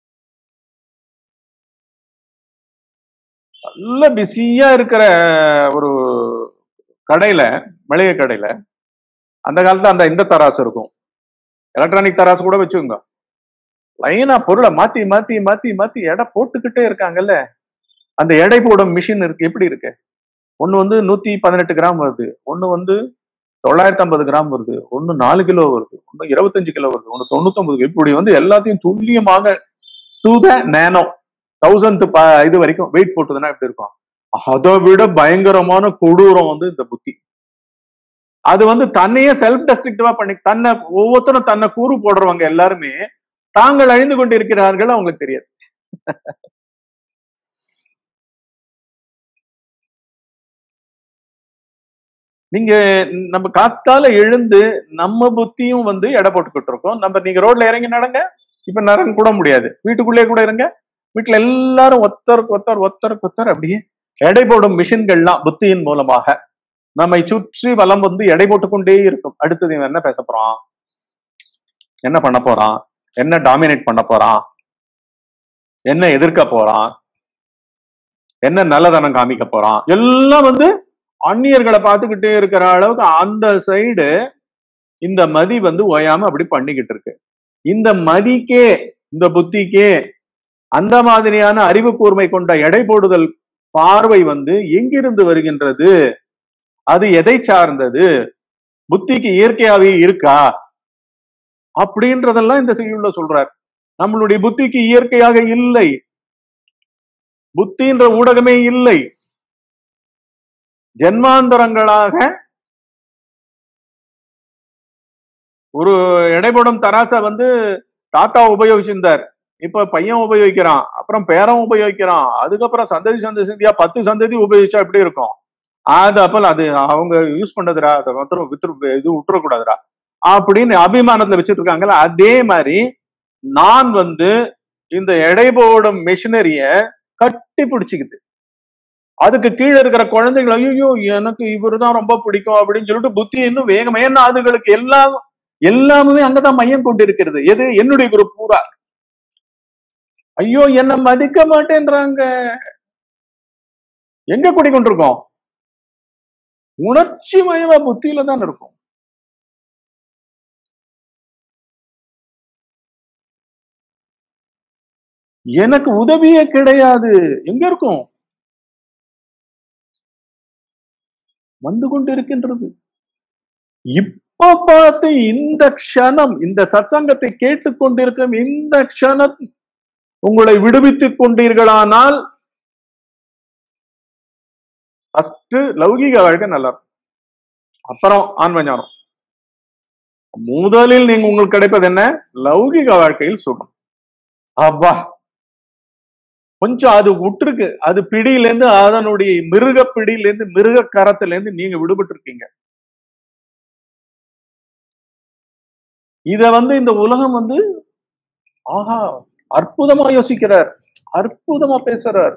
நல்ல பிஸியா இருக்கிற ஒரு கடையில, மளிகை கடையில, அந்த காலத்துல அந்த இந்த தராசு இருக்கும், எலக்ட்ரானிக் தராசு கூட வச்சுக்கோங்க. லைனா பொருளை மாத்தி மாத்தி மாத்தி மாத்தி எடை போட்டுக்கிட்டே இருக்காங்கல்ல. அந்த எடை போடும் மிஷின் இருக்கு, எப்படி இருக்கு? ஒண்ணு வந்து நூத்தி பதினெட்டு கிராம் வருது, ஒண்ணு வந்து தொள்ளாயிரத்தி ஐம்பது கிராம் வருது, ஒண்ணு நாலு கிலோ வருது, ஒண்ணு இருபத்தஞ்சு கிலோ வருது, ஒண்ணு தொண்ணூத்தி ஒன்பது. இப்படி வந்து எல்லாத்தையும் துல்லியமாக டு த நேனோ தௌசண்ட் இது வரைக்கும் வெயிட் போட்டதுன்னா எப்படி இருக்கும்? அதை விட பயங்கரமான கொடூரம் வந்து இந்த புத்தி. அது வந்து தன்னையே செல்ஃப் டெஸ்ட்ரக்டிவா பண்ணி தன்னை ஒவ்வொருத்தரும் தன்னை கூறு போடுறவங்க எல்லாருமே தாங்கள் அழிந்து கொண்டு இருக்கிறார்கள் அவங்களுக்கு தெரியாது. நீங்க நம்ம காத்தால எழுந்து நம்ம புத்தியும் வந்து எடை போட்டுக்கிட்டு இருக்கோம். நம்ம நீங்க ரோட்ல இறங்கி நடங்க, இப்ப நடங்க கூட முடியாது. வீட்டுக்குள்ளேயே கூட இருங்க, வீட்டுல எல்லாரும் ஒத்தருக்கு ஒத்தர் ஒத்தருக்கு ஒத்தர் அப்படியே எடை போடும் மிஷின்கள்லாம் புத்தியின் மூலமாக நம்மை சுற்றி வலம் வந்து எடை போட்டுக்கொண்டே இருக்கும். அடுத்தது இவன் என்ன பேச போறான், என்ன பண்ண போறான், என்ன டாமினேட் பண்ண போறான், என்ன எதிர்க்க போறான், என்ன நல்லதனம் காமிக்க போறான், எல்லாம் வந்து அந்நியர்களை பார்த்துக்கிட்டே இருக்கிற அளவுக்கு அந்த சைடு இந்த மதி வந்து ஓயாம அப்படி பண்ணிக்கிட்டு இருக்கு. இந்த மதிக்கே இந்த புத்திக்கே அந்த மாதிரியான அறிவு கூர்மை கொண்ட எடை போடுதல் பார்வை வந்து எங்கிருந்து வருகின்றது, அது எதை சார்ந்தது, புத்திக்கு இயற்கையாவே இருக்கா அப்படின்றதெல்லாம் இந்த செய்யுள்ள சொல்றார். நம்மளுடைய புத்திக்கு இயற்கையாக இல்லை, புத்தின்ற ஊடகமே இல்லை. ஜென்மாந்தரங்களாக ஒரு எடைபடும் தராசை வந்து தாத்தா உபயோகிச்சிருந்தார், இப்ப பையன் உபயோகிக்கிறான், அப்புறம் பேரன் உபயோகிக்கிறான், அதுக்கப்புறம் சந்ததி சந்ததி சந்தியா பத்து சந்ததி உபயோகிச்சா எப்படி இருக்கும். அது அப்ப அது அவங்க யூஸ் பண்ணதுரா, அதை மாத்திரம் வித்து இது விட்டுறக்கூடாதுரா அப்படின்னு அபிமானத்துல வச்சுட்டு இருக்காங்கல்ல. அதே மாதிரி நான் வந்து இந்த எடை போடும் மிஷினரிய கட்டி பிடிச்சிக்குது. அதுக்கு கீழே இருக்கிற குழந்தைகள் ஐயோ எனக்கு இவருதான் ரொம்ப பிடிக்கும் அப்படின்னு சொல்லிட்டு புத்தி இன்னும் வேகமா, ஏன்னா அதுகளுக்கு எல்லாம் எல்லாமே அங்கதான் மையம் கொண்டு இருக்கிறது. எது, என்னுடைய குரூப் பூரா. ஐயோ என்ன மதிக்க மாட்டேன்றாங்க. எங்க கூடிக்கொண்டிருக்கோம்? உணர்ச்சி மயமா புத்தியில தான் இருக்கும். எனக்கு உதவியே கிடையாது, எங்க இருக்கும்? வந்து கொண்டு இருக்கின்றது. இப்ப பார்த்து இந்த க்ஷணம், இந்த சத்சங்கத்தை கேட்டுக்கொண்டிருக்கும் இந்த க்ஷணம் உங்களை விடுவித்துக் கொண்டீர்களானால் ஃபர்ஸ்ட் லௌகிக வாழ்க்கை நல்லா இருக்கும், அப்புறம் ஆன்ம ஞானம். முதலில் நீங்க உங்களுக்கு கிடைப்பது என்ன? லௌகிக வாழ்க்கையில் சுகம். அப்பா கொஞ்சம் அது விட்டுருக்கு, அது பிடியில இருந்து, அதனுடைய மிருக பிடியில இருந்து, மிருக கரத்துல இருந்து நீங்க விடுபட்டு இருக்கீங்க. இத வந்து இந்த உலகம் வந்து ஆஹா அற்புதமா யோசிக்கிறார், அற்புதமா பேசுறார்.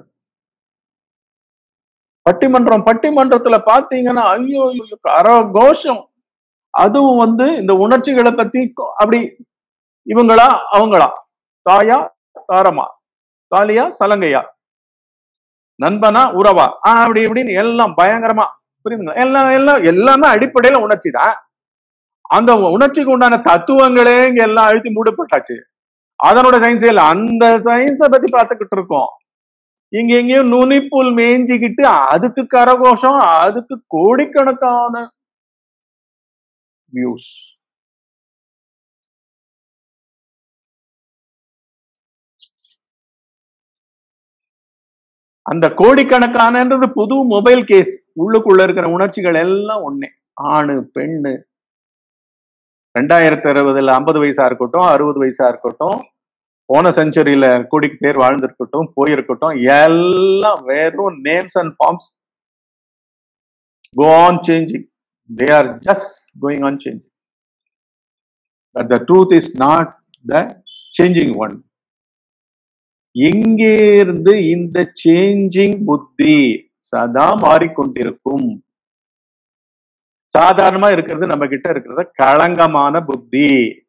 பட்டிமன்றம் பட்டிமன்றத்துல பாத்தீங்கன்னா ஐயோ கரகோஷம். அதுவும் வந்து இந்த உணர்ச்சிகளை பத்தி அப்படி இவங்களா அவங்களா, தாயா தாரமா, தாலியா சலங்கையா, நண்பனா உறவா, ஆஹ் அப்படி இப்படின்னு எல்லாம் பயங்கரமா புரியுதுங்களா? எல்லாம் எல்லாம் எல்லாமே அடிப்படையில உணர்ச்சி தான். அந்த உணர்ச்சிக்கு உண்டான தத்துவங்களே இங்க எல்லாம் அழுத்தி மூடப்பட்டாச்சு. அதனோட சயின்ஸே இல்ல, அந்த சயின்ஸை பத்தி பார்த்துக்கிட்டு இருக்கோம். இங்க எங்கேயும் நுனிப்புல் மேய்ஞ்சிக்கிட்டு அதுக்கு கரகோஷம், அதுக்கு கோடிக்கணக்கான வியூஸ். அந்த கோடிக்கணக்கானது புது மொபைல் கேஸ். உள்ளுக்குள்ள இருக்கிற உணர்ச்சிகள் எல்லாம் ஒண்ணே, ஆணு பெண்ணு, ரெண்டாயிரத்தி அறுபதுல ஐம்பது வயசா இருக்கட்டும், அறுபது வயசா இருக்கட்டும், போன செஞ்சுரியில கோடிக்கு பேர் வாழ்ந்திருக்கட்டும், போயிருக்கட்டும், எல்லாம் வெறும் names and forms. go on changing, they are just going on changing, but the truth is not the changing one. எங்கே இருந்து இந்த சேஞ்சிங் புத்தி சதா மாறிக்கொண்டிருக்கும். சாதாரணமா இருக்கிறது நம்ம கிட்ட இருக்கிறது களங்கமான புத்தி.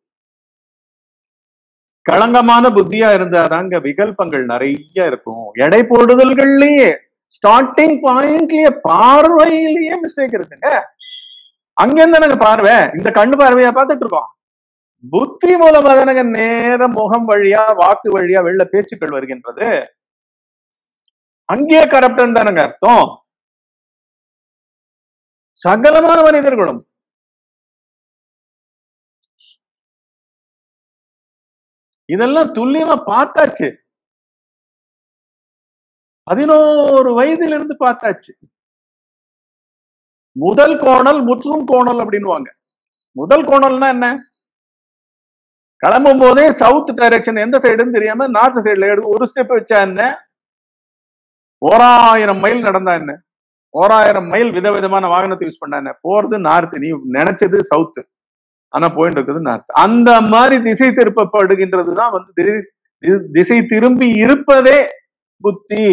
களங்கமான புத்தியா இருந்தாதாங்க விகல்பங்கள் நிறைய இருக்கும். எடை போடுதல்கள்லயே ஸ்டார்டிங் பாயிண்ட்லயே பார்வையிலேயே மிஸ்டேக் இருக்குங்க. அங்கிருந்து எனக்கு பார்வை, இந்த கண்ணு பார்வையா பார்த்துட்டு இருக்கோம். புத்தி மூலமா தானங்க நேர முகம் வழியா வாக்கு வழியா வெள்ள பேச்சுக்கள் வருகின்றது. அங்கேயே கரப்டன் தானங்க அர்த்தம். சகலமான மனிதர்களும் இதெல்லாம் துல்லியமா பார்த்தாச்சு. பதினோரு வயதிலிருந்து பார்த்தாச்சு. முதல் கோணல் முற்றும் கோணல் அப்படின்னுவாங்க. முதல் கோணல்னா என்ன? கிளம்பும் போதே சவுத் டைரக்ஷன் எந்த சைடுன்னு தெரியாம நார்த் சைடுல எடுத்து ஒரு ஸ்டெப் வச்சா என்ன, ஓராயிரம் மைல் நடந்தா என்ன, ஓராயிரம் மைல் விதவிதமான வாகனத்தை யூஸ் பண்ண என்ன, போறது நார்த், நீ நினைச்சது சவுத், ஆனா போயிட்டு இருக்குது நார்த். அந்த மாதிரி திசை திருப்பப்படுகின்றதுதான் வந்து திசை திரும்பி இருப்பதே புத்தி.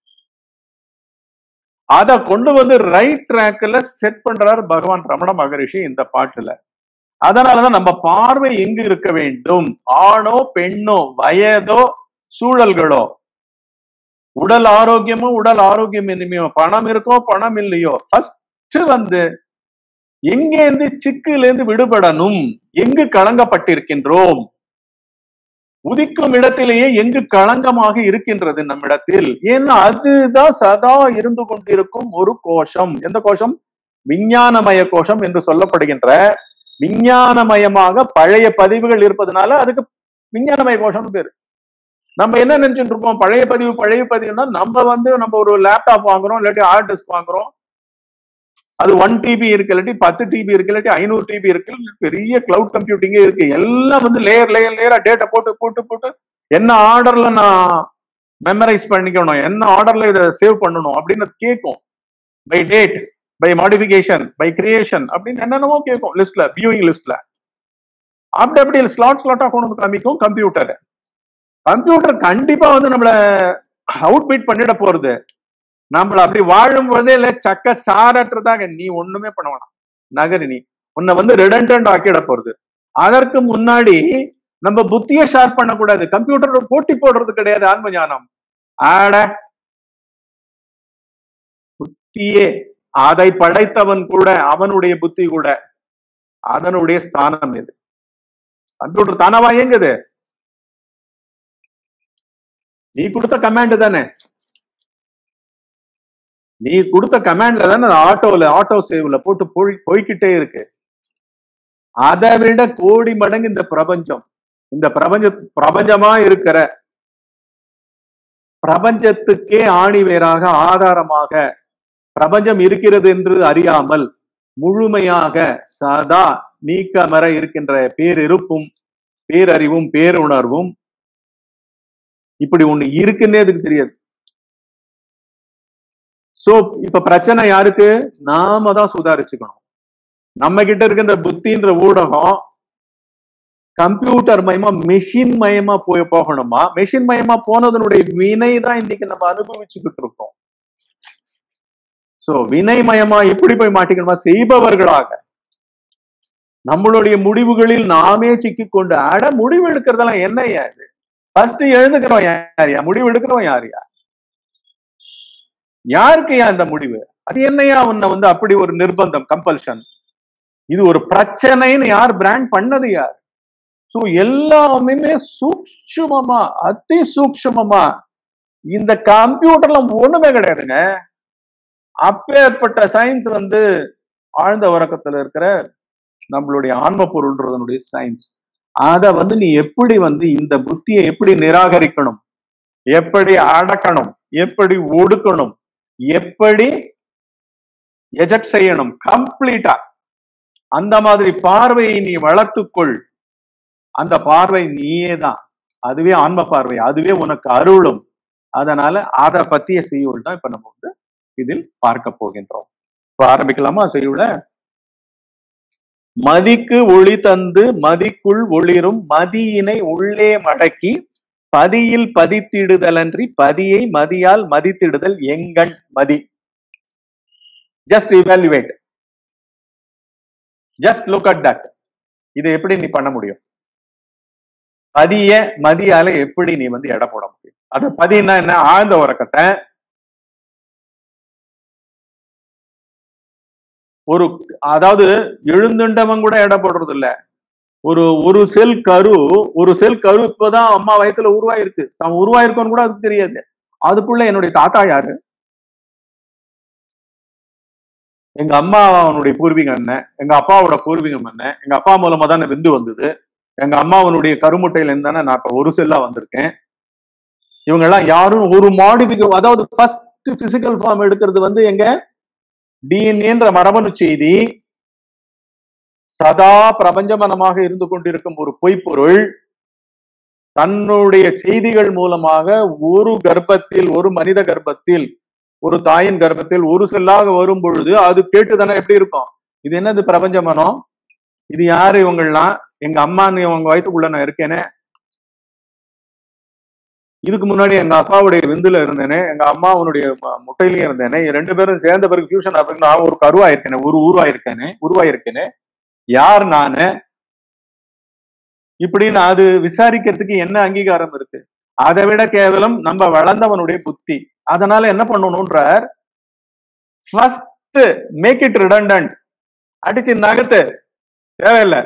அத கொண்டு வந்து ரைட் ட்ராக்ல செட் பண்றாரு பகவான் ரமண மகரிஷி இந்த பாட்டுல. அதனாலதான் நம்ம பார்வை எங்கு இருக்க வேண்டும், ஆணோ பெண்ணோ வயதோ சூழல்களோ, உடல் ஆரோக்கியமோ உடல் ஆரோக்கியம் இனிமையோ, பணம் இருக்கோ பணம் இல்லையோ, ஃபர்ஸ்ட் வந்து எங்கேருந்து சிக்குல இருந்து விடுபடணும், எங்கு களங்கப்பட்டிருக்கின்றோம், உதிக்கும் இடத்திலேயே எங்கு களங்கமாக இருக்கின்றது நம்மிடத்தில். ஏன்னா அதுதான் சதா இருந்து கொண்டிருக்கும் ஒரு கோஷம். எந்த கோஷம்? விஞ்ஞானமய கோஷம் என்று சொல்லப்படுகின்ற, விஞ்ஞானமயமாக பழைய பதிவுகள் இருப்பதனால அதுக்கு விஞ்ஞானமய கோஷம்னு பேரு. நம்ம என்ன நினைச்சுட்டு இருக்கோம், பழைய பதிவு பழைய பதிவுனா நம்ம வந்து நம்ம ஒரு லேப்டாப் வாங்குறோம், இல்லாட்டி ஹார்ட் டிஸ்க் வாங்குறோம், அது ஒன் டிபி இருக்கு, இல்லாட்டி பத்து டிபி இருக்கு, இல்லாட்டி ஐநூறு டிபி இருக்கு, பெரிய கிளவுட் கம்ப்யூட்டிங்கே இருக்கு. எல்லாம் வந்து லேயர் லேயர் லேயரா டேட்டா போட்டு போட்டு போட்டு என்ன ஆர்டர்ல நான் மெமரைஸ் பண்ணிக்கணும், என்ன ஆர்டர்ல இதை சேவ் பண்ணணும் அப்படின்னு கேட்கும். By date, by modification, by creation அப்படின்னு என்னென்னமோ கேட்கும் லிஸ்ட்ல, வியூயிங் லிஸ்ட்ல. அப்படி அப்படி ஸ்லாட் ஸ்லாட்டா கொண்டு வந்து காமிக்கும் கம்ப்யூட்டர். கம்ப்யூட்டர் கண்டிப்பா வந்து நம்மள அவுட் பீட் பண்ணிட போறது. நம்மள அப்படி வாழும் போதே இல்ல சக்க சாரற்றதாக நீ ஒண்ணுமே பண்ண வேணாம், நகரி, நீ உன்னை வந்து ரிடண்டன்ட் ஆக்கிட போறது. அதற்கு முன்னாடி நம்ம புத்தியை ஷார்ப் பண்ணக்கூடாது. கம்ப்யூட்டர் போட்டி போடுறது கிடையாது ஆன்ம ஞானம். ஆட புத்தியே, அதை படைத்தவன் கூட, அவனுடைய புத்தி கூட, அதனுடைய ஸ்தானம் எது? கம்ப்யூட்டர் தானவா இயங்குது? நீ கொடுத்த கமாண்ட் தானே, நீ கொடுத்த கமாண்ட்ல தானே ஆட்டோல ஆட்டோ சேவ்ல போட்டு போய் போய்கிட்டே இருக்கு. அதை விட கோடி மடங்கு இந்த பிரபஞ்சம், இந்த பிரபஞ்ச பிரபஞ்சமா இருக்கிற பிரபஞ்சத்துக்கே ஆணிவேராக ஆதாரமாக பிரபஞ்சம் இருக்கிறது என்று அறியாமல் முழுமையாக சதா நீக்கமர இருக்கின்ற பேரிருப்பும் பேரறிவும் பேருணர்வும் இப்படி ஒண்ணு இருக்குன்னே அதுக்கு தெரியாது. சோ இப்ப பிரச்சனை யாருக்கு? நாம தான் சுதாரிச்சுக்கணும். நம்ம கிட்ட இருக்க இந்த புத்தின்ற ஊடகம் கம்ப்யூட்டர் மயமா மெஷின் மயமா போய் போகணுமா? மெஷின் மயமா போனதனுடைய வினை தான் இன்னைக்கு நம்ம அனுபவிச்சுக்கிட்டு இருக்கோம். சோ வினைமயமா எப்படி போய் மாட்டிக்கணுமா? செய்பவர்களாக நம்மளுடைய முடிவுகளில் நாமே சிக்கிக்கொண்டு, அட முடிவு எடுக்கிறதெல்லாம் என்னையா இது? ஃபர்ஸ்ட் எழுந்துக்கிறோம் யாரியா? முடிவு எடுக்கிறோம் யாரியா? யாருக்கையா இந்த முடிவு? அது என்னையா உன்னை வந்து அப்படி ஒரு நிர்பந்தம், கம்பல்ஷன்? இது ஒரு பிரச்சனைன்னு யார் பிராண்ட் பண்ணது? யார்? சோ எல்லாமே சூக்ஷ்மமா, அதி சூக்ஷ்மமா. இந்த கம்ப்யூட்டர்ல ஒண்ணுமே கிடையாதுங்க. அப்பேற்பட்ட சயின்ஸ் வந்து ஆழ்ந்த உறக்கத்துல இருக்கிற நம்மளுடைய ஆன்ம பொருள்ன்றதனுடைய சயின்ஸ். அத வந்து நீ எப்படி வந்து இந்த புத்தியை எப்படி நிராகரிக்கணும், எப்படி அடக்கணும், எப்படி ஒடுக்கணும், எப்படி எஜெக்ட் செய்யணும் கம்ப்ளீட்டா, அந்த மாதிரி பார்வையை நீ வளர்த்துக்கொள். அந்த பார்வை நீயே தான், அதுவே ஆன்ம பார்வை, அதுவே உனக்கு அருளும். அதனால அதை பத்திய செய்யுள் தான் இப்ப நம்ம வந்து இதில் பார்க்க போகின்றோம். இப்ப ஆரம்பிக்கலாமா செய்யுள? மதிக்கு ஒளி தந்து மதிக்குள் ஒளிரும் மதியினை உள்ளே மடக்கி பதியில் பதித்திடுதலன்றி பதியை மதியால் மதித்திடுதல் எங்கண் மதி. Just evaluate, just look at that. இதை எப்படி நீ பண்ண முடியும்? பதிய மதியால எப்படி நீ வந்து எடை போட முடியும்? அது பதினா என்ன? ஆழ்ந்த உறக்கத்தை ஒரு, அதாவது எழுந்துண்டவன் கூட எடை போடுறது இல்ல. ஒரு ஒரு செல் கரு, ஒரு செல் கரு இப்பதான் அம்மா வயத்துல உருவாயிருக்கு, தான் உருவாயிருக்கோன்னு கூட அதுக்கு தெரியாது. அதுக்குள்ள என்னுடைய தாத்தா யாரு, எங்க அம்மா அவனுடைய பூர்வீகம் என்ன, எங்க அப்பாவோட பூர்வீகம் என்ன, எங்க அப்பா மூலமா தானே விந்து வந்தது, எங்க அம்மாவனுடைய கருமுட்டையில இருந்தானே நான் இப்ப ஒரு செல்லா வந்திருக்கேன். இவங்க எல்லாம் யாரும் ஒரு மாடிஃபிகேஷன், அதாவது ஃபர்ஸ்ட் பிசிக்கல் ஃபார்ம் எடுக்கிறது வந்து எங்க டிஎன்ஏன்ற மரபணு செய்தி சதா பிரபஞ்சமனமாக இருந்து கொண்டிருக்கும் ஒரு பொய்ப்பொருள் தன்னுடைய செய்திகள் மூலமாக ஒரு கர்ப்பத்தில், ஒரு மனித கர்ப்பத்தில், ஒரு தாயின் கர்ப்பத்தில் ஒரு செல்லாக வரும் பொழுது அது கேட்டுதானே எப்படி இருக்கும்? இது என்னது பிரபஞ்ச மனம்? இது யாரு இவங்கெல்லாம்? எங்க அம்மான்னு உங்க வயிற்றுக்குள்ள நான் இருக்கேனே, இதுக்கு முன்னாடி எங்க அப்பாவுடைய விந்துல இருந்தேனே, எங்க அம்மாவுடைய முட்டையிலயும் இருந்தேனே, ரெண்டு பேரும் சேர்ந்த பிறகு ஃபியூஷன் அப்படின்னு நான் ஒரு கருவாயிருக்கேனே, ஒரு உருவாயிருக்கேனே உருவாயிருக்கேனே யார் நானு இப்படின்னு அது விசாரிக்கிறதுக்கு என்ன அங்கீகாரம் இருக்கு? அதை விட கேவலம் நம்ம வளர்ந்தவனுடைய புத்தி. அதனால என்ன பண்ணணும்ன்றார், ஃபர்ஸ்ட் மேக் இட் ரிடண்டன்ட், அடிச்சு நகத்து, தேவையில்லை.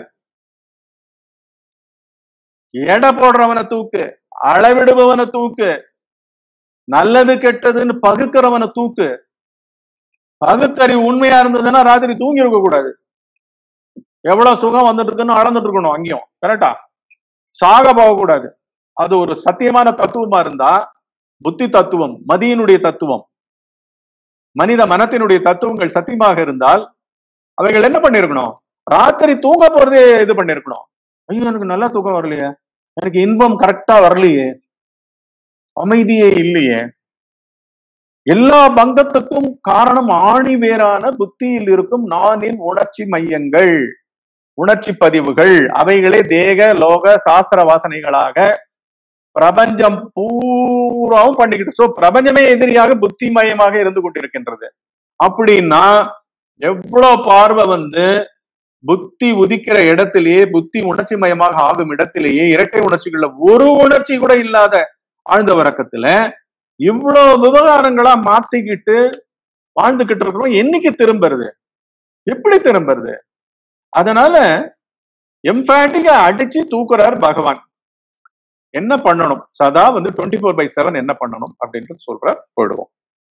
எடை போடுறவனை தூக்கு, அளவிடுபவனை தூக்கு, நல்லது கெட்டதுன்னு பகுக்கிறவனை தூக்கு. பகுத்தறிவு உண்மையா இருந்ததுன்னா ராத்திரி தூங்கி இருக்க கூடாது. எவ்வளவு சுகம் வந்துட்டு இருக்குன்னு அளந்துட்டு இருக்கணும். அங்கேயும் கரெக்டா சாக போகக்கூடாது. அது ஒரு சத்தியமான தத்துவமா இருந்தா, புத்தி தத்துவம், மதியினுடைய தத்துவம், மனித மனத்தினுடைய தத்துவங்கள் சத்தியமாக இருந்தால் அவைகள் என்ன பண்ணிருக்கணும்? ராத்திரி தூங்க போறதே இது பண்ணிருக்கணும். ஐயோ எனக்கு நல்லா தூக்கம் வரலையே, எனக்கு இன்பம் கரெக்டா வரலையே, அமைதியே இல்லையே. எல்லா பங்கத்துக்கும் காரணம் ஆணி வேறான புத்தியில் இருக்கும் நானின் உணர்ச்சி மையங்கள், உணர்ச்சி பதிவுகள். அவைகளே தேக லோக சாஸ்திர வாசனைகளாக பிரபஞ்சம் பூராவும் பண்ணிக்கிட்டு. சோ பிரபஞ்சமே எதிரியாக புத்தி மயமாக இருந்து கொண்டிருக்கின்றது. அப்படின்னா எவ்வளவு பார்வை வந்து புத்தி உதிக்கிற இடத்திலேயே, புத்தி உணர்ச்சி மயமாக ஆகும் இடத்திலேயே இரட்டை உணர்ச்சிகள்ல ஒரு உணர்ச்சி கூட இல்லாத ஆழ்ந்த வரக்கத்துல இவ்வளவு விவகாரங்களா மாத்திக்கிட்டு வாழ்ந்துகிட்டு இருக்கிறோம். என்னைக்கு திரும்புறது? எப்படி திரும்புறது? அதனால எம்பாட்டிக்கா அடிச்சு தூக்குறார் பகவான். என்ன பண்ணணும்? சதா வந்து டுவெண்ட்டி ஃபோர் பை செவன் என்ன பண்ணணும் அப்படின்றது சொல்ற. போயிடுவோம்.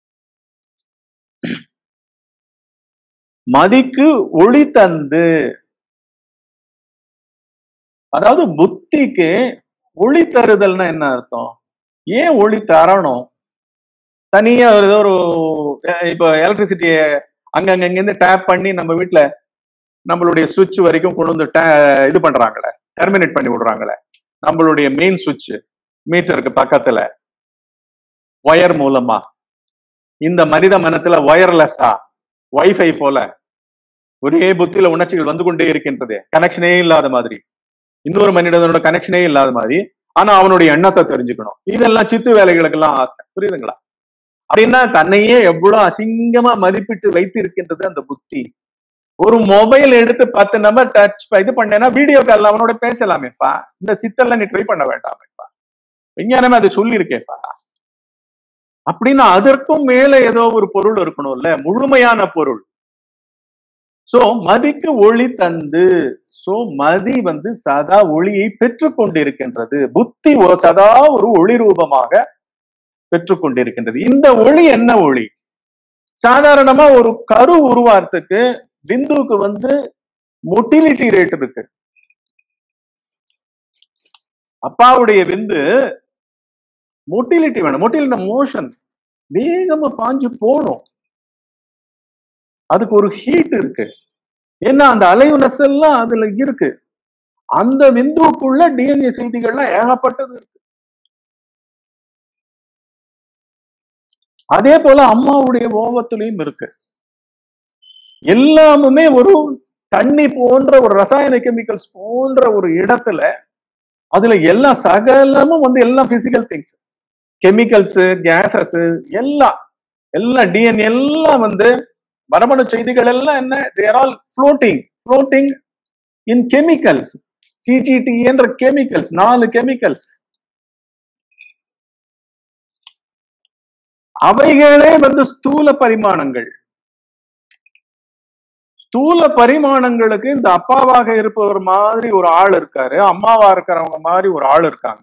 மதிக்கு ஒளி தந்து, அதாவது புத்திக்கு ஒளி தருதல்னா என்ன அர்த்தம்? ஏன் ஒளி தரணும்? தனியா ஏதோ ஒரு இப்போ எலக்ட்ரிசிட்டியை அங்கங்க இருந்து டேப் பண்ணி நம்ம வீட்டுல நம்மளுடைய சுவிட்ச் வரைக்கும் கொண்டு வந்து இது பண்றாங்களே, டெர்மினேட் பண்ணி விடுறாங்களே. நம்மளுடைய மெயின் சுவிட்ச் மீட்டருக்கு பக்கத்துல ஒயர் மூலமா, இந்த மனித மனத்துல ஒயர்லெஸ்ஸா வைஃபை போல ஒரே புத்தியில உணர்ச்சிகள் வந்து கொண்டே இருக்கின்றது. கனெக்ஷனே இல்லாத மாதிரி, இன்னொரு மனிதனோட கனெக்ஷனே இல்லாத மாதிரி. ஆனா அவனுடைய எண்ணத்தை தெரிஞ்சுக்கணும். இதெல்லாம் சித்து வேலைகளுக்கு எல்லாம் ஆசை. புரியுதுங்களா? அப்படின்னா தன்னையே எவ்வளவு அசிங்கமா மதிப்பிட்டு வைத்து இருக்கின்றது அந்த புத்தி. ஒரு மொபைல் எடுத்து பத்து நம்பர் டச் இது பண்ணேன்னா வீடியோ கால் அவனோட பேசலாமேப்பா. இந்த சித்தெல்லாம் நீ ட்ரை பண்ண வேண்டாமேப்பா, விஞ்ஞானமே அது சொல்லி இருக்கேப்பா. அப்படின்னா அதற்கும் மேல ஏதோ ஒரு பொருள் இருக்கணும்ல, முழுமையான பொருள். சோ மதிக்கு ஒளி தந்து, சோ மதி வந்து சதா ஒளியை பெற்றுக் கொண்டிருக்கின்றது. புத்தி சதா ஒரு ஒளி ரூபமாக பெற்றுக் கொண்டிருக்கின்றது. இந்த ஒளி என்ன ஒளி? சாதாரணமா ஒரு கரு உருவாரத்துக்கு விந்துக்கு வந்து மொட்டிலிட்டி ரேட் இருக்கு. அப்பாவுடைய விந்து மொட்டிலிட்டி வேணும். மொட்டிலிட்டி மோஷன், வேகமா பாஞ்சு போகணும். அதுக்கு ஒரு ஹீட் இருக்கு. ஏன்னா அந்த அலைவு நெசல்லாம் அதுல இருக்கு. அந்த விந்துக்குள்ள டிஎன்ஏ செய்திகள்லாம் ஏகப்பட்டது இருக்கு. அதே போல அம்மாவுடைய ஓவத்திலையும் இருக்கு. எல்லாமே ஒரு தண்ணி போன்ற ஒரு ரசாயன கெமிக்கல்ஸ் போன்ற ஒரு இடத்துல, அதுல எல்லா சகலமும் வந்து எல்லாம் பிசிக்கல் திங்ஸ், கெமிக்கல்ஸ், கேசஸ் எல்லாம் எல்லாம் டிஎன்ஏ எல்லாம் வந்து மரபணு செய்திகள் எல்லாம் என்ன, there all floating floating in chemicals. CGT என்ற கெமிக்கல்ஸ், நாலு கெமிக்கல்ஸ், அவைகளே வந்து ஸ்தூல பரிமாணங்கள். ஸ்தூல பரிமாணங்களுக்கு இந்த அப்பாவாக இருப்பவர் மாதிரி ஒரு ஆள் இருக்காரு, அம்மாவா இருக்கிறவங்க மாதிரி ஒரு ஆள் இருக்காங்க.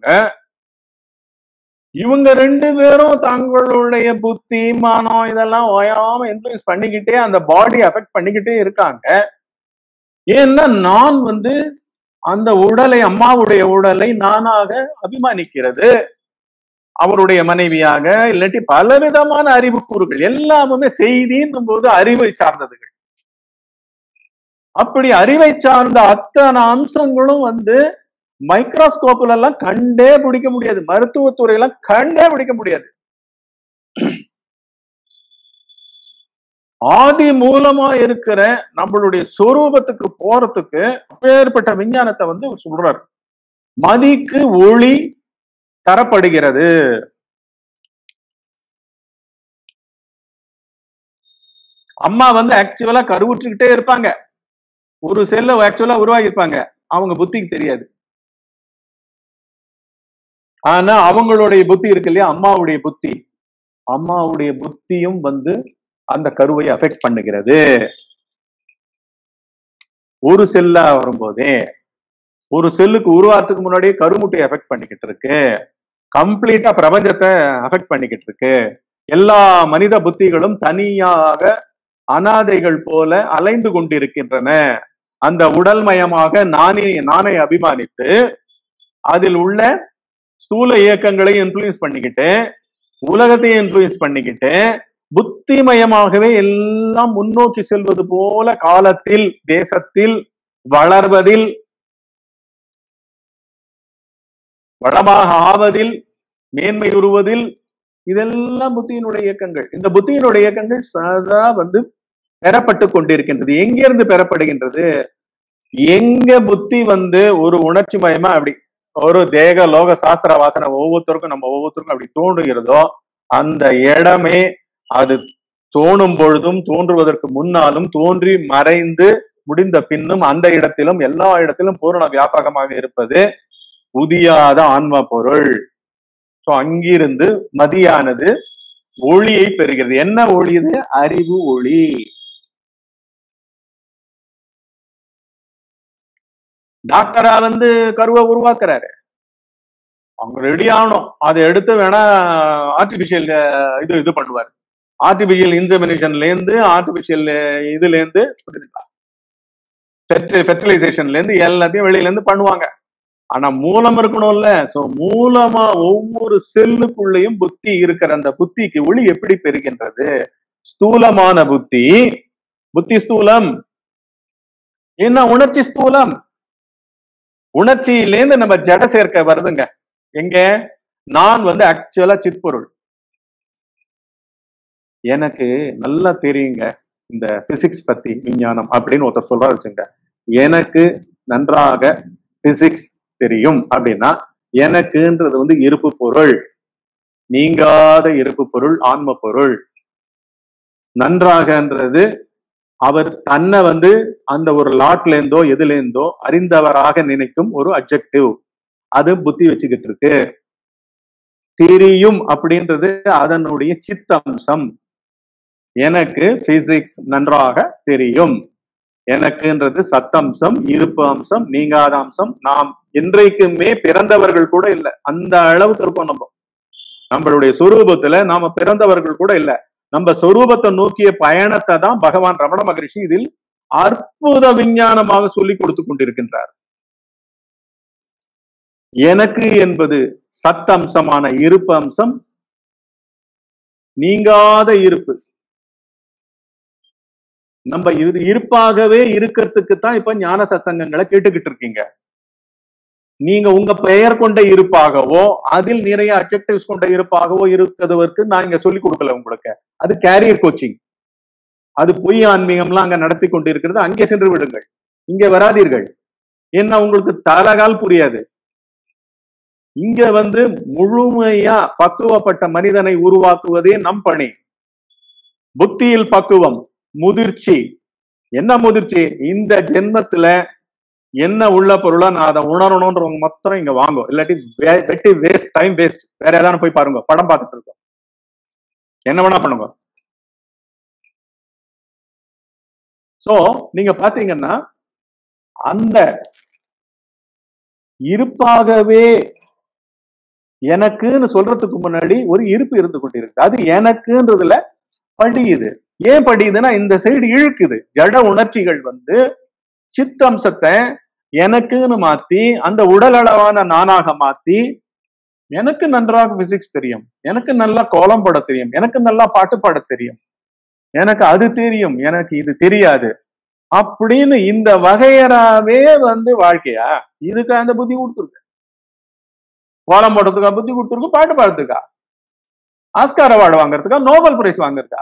இவங்க ரெண்டு பேரும் தங்களுடைய புத்தி மானம் இதெல்லாம் ஓயாம இன்ஃப்ளூயன்ஸ் பண்ணிக்கிட்டே அந்த பாடி அஃபெக்ட் பண்ணிக்கிட்டே இருக்காங்க. ஏன்னா நான் வந்து அந்த உடலை, அம்மாவுடைய உடலை நானாக அபிமானிக்கிறது. அவருடைய மனைவியாக, இல்லாட்டி பலவிதமான அறிவு கூறுகள் எல்லாமே செய்தின்னும் போது அறிவை சார்ந்ததுகள். அப்படி அறிவை சார்ந்த அத்தனை அம்சங்களும் வந்து மைக்ரோஸ்கோப்ல எல்லாம் கண்டே பிடிக்க முடியாது, மருத்துவத்துறையெல்லாம் கண்டே பிடிக்க முடியாது. ஆதி மூலமா இருக்கிற நம்மளுடைய சொரூபத்துக்கு போறதுக்கு அப்பேற்பட்ட விஞ்ஞானத்தை வந்து சொல்றாரு. மதிக்கு ஒளி தரப்படுகிறது. அம்மா வந்து ஆக்சுவலா கருவுற்றுக்கிட்டே இருப்பாங்க, ஒரு செல்ல ஆக்சுவலா உருவாகி இருப்பாங்க, அவங்க புத்திக்கு தெரியாது. ஆனா அவங்களுடைய புத்தி இருக்கு இல்லையா, அம்மாவுடைய புத்தி, அம்மாவுடைய புத்தியும் வந்து அந்த கருவை அஃபெக்ட் பண்ணுகிறது. ஒரு செல்லா வரும்போதே, ஒரு செல்லுக்கு உருவாகிறதுக்கு முன்னாடியே கருமுட்டையை அஃபெக்ட் பண்ணிக்கிட்டு இருக்கு, கம்ப்ளீட்டா பிரபஞ்சத்தை அஃபெக்ட் பண்ணிக்கிட்டு இருக்கு. எல்லா மனித புத்திகளும் தனியாக அனாதைகள் போல அலைந்து கொண்டிருக்கின்றன. அந்த உடல் மயமாக நானே நானை அபிமானித்து அதில் உள்ள ஸ்தூல இயக்கங்களை இன்ஃபுளுன்ஸ் பண்ணிக்கிட்டு, உலகத்தையும் இன்ஃபுளுன்ஸ் பண்ணிக்கிட்டு, புத்திமயமாகவே எல்லாம் முன்னோக்கி செல்வது போல காலத்தில், தேசத்தில் வளர்வதில், வளமாக ஆவதில், மேன்மை உருவதில், இதெல்லாம் புத்தியினுடைய இயக்கங்கள். இந்த புத்தியினுடைய இயக்கங்கள் சதா வந்து பெறப்பட்டு கொண்டிருக்கின்றது. எங்கிருந்து பெறப்படுகின்றது? எங்க புத்தி வந்து ஒரு உணர்ச்சி மயமா அப்படி ஒரு தேக லோக சாஸ்திர வாசனை ஒவ்வொருத்தருக்கும் நம்ம ஒவ்வொருத்தருக்கும் அப்படி தோன்றுகிறதோ, அந்த இடமே அது தோணும் பொழுதும் தோன்றுவதற்கு முன்னாலும் தோன்றி மறைந்து முடிந்த பின்னும் அந்த இடத்திலும் எல்லா இடத்திலும் பூரண வியாபகமாக இருப்பது உதியாத ஆன்ம பொருள். சோ அங்கிருந்து மதியானது ஒளியை பெறுகிறது. என்ன ஒளி இது? அறிவு ஒளி. டாக்டரா வந்து கருவை உருவாக்குறாரு, அவங்க ரெடி ஆகணும், அதை எடுத்து வேணா ஆர்டிபிஷியல் இது இது பண்ணுவாரு, ஆர்டிபிஷியல் இன்செமினேஷன்ல இருந்து, ஆர்டிபிஷியல் இதுல இருந்து, ஃபெர்டிலைசேஷன்ல இருந்து எல்லாத்தையும் வெளியில இருந்து பண்ணுவாங்க. ஆனா மூலம் இருக்கணும்ல. சோ மூலமா ஒவ்வொரு செல்லுக்குள்ளேயும் புத்தி இருக்கிற அந்த புத்திக்கு ஒளி எப்படி பெறுகின்றது? ஸ்தூலமான புத்தி, புத்தி ஸ்தூலம் என்ன, உணர்ச்சி ஸ்தூலம். உணர்ச்சியிலேருந்து நம்ம ஜட சேர்க்க வருதுங்க. எங்க? நான் வந்து ஆக்சுவலா சித்பொருள். எனக்கு நல்லா தெரியுங்க இந்த பிசிக்ஸ் பத்தி, விஞ்ஞானம் அப்படின்னு ஒருத்தர் சொல்றாரு வச்சுங்க, எனக்கு நன்றாக பிசிக்ஸ் தெரியும் அப்படின்னா, எனக்குன்றது வந்து இருப்பு பொருள், நீங்காத இருப்பு பொருள், ஆன்ம பொருள். நன்றாகன்றது அவர் தன்னை வந்து அந்த ஒரு லாட்ல இருந்தோ எதுல இருந்தோ அறிந்தவராக நினைக்கும் ஒரு அப்ஜெக்டிவ், அது புத்தி வச்சுக்கிட்டு இருக்கு. தெரியும் அப்படின்றது அதனுடைய சித்தம்சம். எனக்கு பிசிக்ஸ் நன்றாக தெரியும், எனக்குன்றது சத்தம்சம், இருப்பு அம்சம், நீங்காத அம்சம். நாம் என்றைக்குமே பிறந்தவர்கள் கூட இல்லை, அந்த அளவுக்கு இருப்போம் நம்ம. நம்மளுடைய சொரூபத்துல நாம பிறந்தவர்கள் கூட இல்லை. நம்ம சொரூபத்தை நோக்கிய பயணத்தை தான் பகவான் ரமண மகரிஷி இதில் அற்புத விஞ்ஞானமாக சொல்லி கொடுத்து கொண்டிருக்கின்றார். எனக்கு என்பது சத்தம்சமான இருப்பு அம்சம், நீங்காத இருப்பு. நம்ம இருப்பாகவே இருக்கிறதுக்கு தான் இப்ப ஞான சத்சங்கங்களை கேட்டுக்கிட்டு இருக்கீங்க. நீங்க உங்க பெயர் கொண்ட இருப்பாகவோ, அதில் நிறைய அப்ஜெக்டிவ்ஸ் கொண்ட இருப்பாகவோ இருக்கிறதுக்கு நான் இங்க சொல்லிக் கொடுக்கல உங்களுக்கு. அது கேரியர் கோச்சிங், அது பொய் ஆன்மீகம்லாம் அங்க நடத்தி கொண்டு இருக்கிறது. அங்கே சென்று விடுங்கள், இங்க வராதீர்கள். என்ன, உங்களுக்கு தலகால் புரியாது. இங்க வந்து முழுமையா பக்குவப்பட்ட மனிதனை உருவாக்குவதே நம் பணி. புத்தியில் பக்குவம், முதிர்ச்சி. என்ன முதிர்ச்சி? இந்த ஜென்மத்துல என்ன உள்ள பொருளா நான் அதை உணரணும்ன்றவங்க மொத்தம் இங்க வாங்கும், இல்லாட்டி வெட்டி வேஸ்ட், டைம் வேஸ்ட். வேற ஏதாவது போய் பாருங்க, படம் பார்த்துட்டு இருக்கோம், என்ன வேணா பண்ணுங்க. சோ நீங்க பாத்தீங்கன்னா அந்த இருப்பாகவே எனக்குன்னு சொல்றதுக்கு முன்னாடி ஒரு இருப்பு இருந்து கொண்டிருக்கு. அது எனக்குன்றதுல படியுது. ஏன் படியுதுன்னா இந்த சைடு இழுக்குது. ஜட உணர்ச்சிகள் வந்து சித்தம்சத்தை எனக்குன்னு மாத்தி அந்த உடல் அளவான நானாக மாத்தி எனக்கு நன்றாக பிசிக்ஸ் தெரியும், எனக்கு நல்லா கோலம் போட தெரியும், எனக்கு நல்லா பாட்டு பாட தெரியும், எனக்கு அது தெரியும், எனக்கு இது தெரியாது அப்படின்னு இந்த வகையறாவே வந்து வாழ்க்கையா? இதுக்கு அந்த புத்தி கொடுத்துருக்கு. கோலம் போடுறதுக்கா புத்தி கொடுத்துருக்கு? பாட்டு பாடுறதுக்கா? ஆஸ்கார் அவார்டு வாங்குறதுக்கா? நோபல் பிரைஸ் வாங்குறதுக்கா?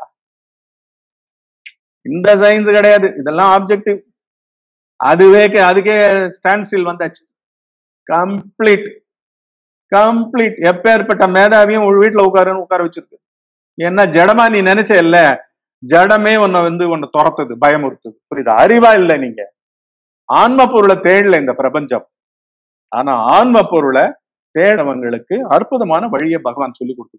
இந்த சயின்ஸ் கிடையாது, இதெல்லாம் ஆப்ஜெக்டிவ். அதுவே அதுக்கே ஸ்டாண்ட் ஸ்டில் வந்தாச்சு. கம்ப்ளீட் கம்ப்ளீட் எப்பேற்பட்ட மேதாவியும் ஒரு வீட்டுல உட்காருன்னு உட்கார வச்சிருக்கு. என்ன ஜடமா நீ நினைச்ச இல்ல, ஜடமே உன்னை வந்து உன்னை துரத்துது, பயமுறுத்துது. புரியுது? அறிவா இல்ல நீங்க, ஆன்ம பொருளை தேடல இந்த பிரபஞ்சம். ஆனா ஆன்ம பொருளை தேடவங்களுக்கு அற்புதமான வழியை பகவான் சொல்லி கொடுத்து,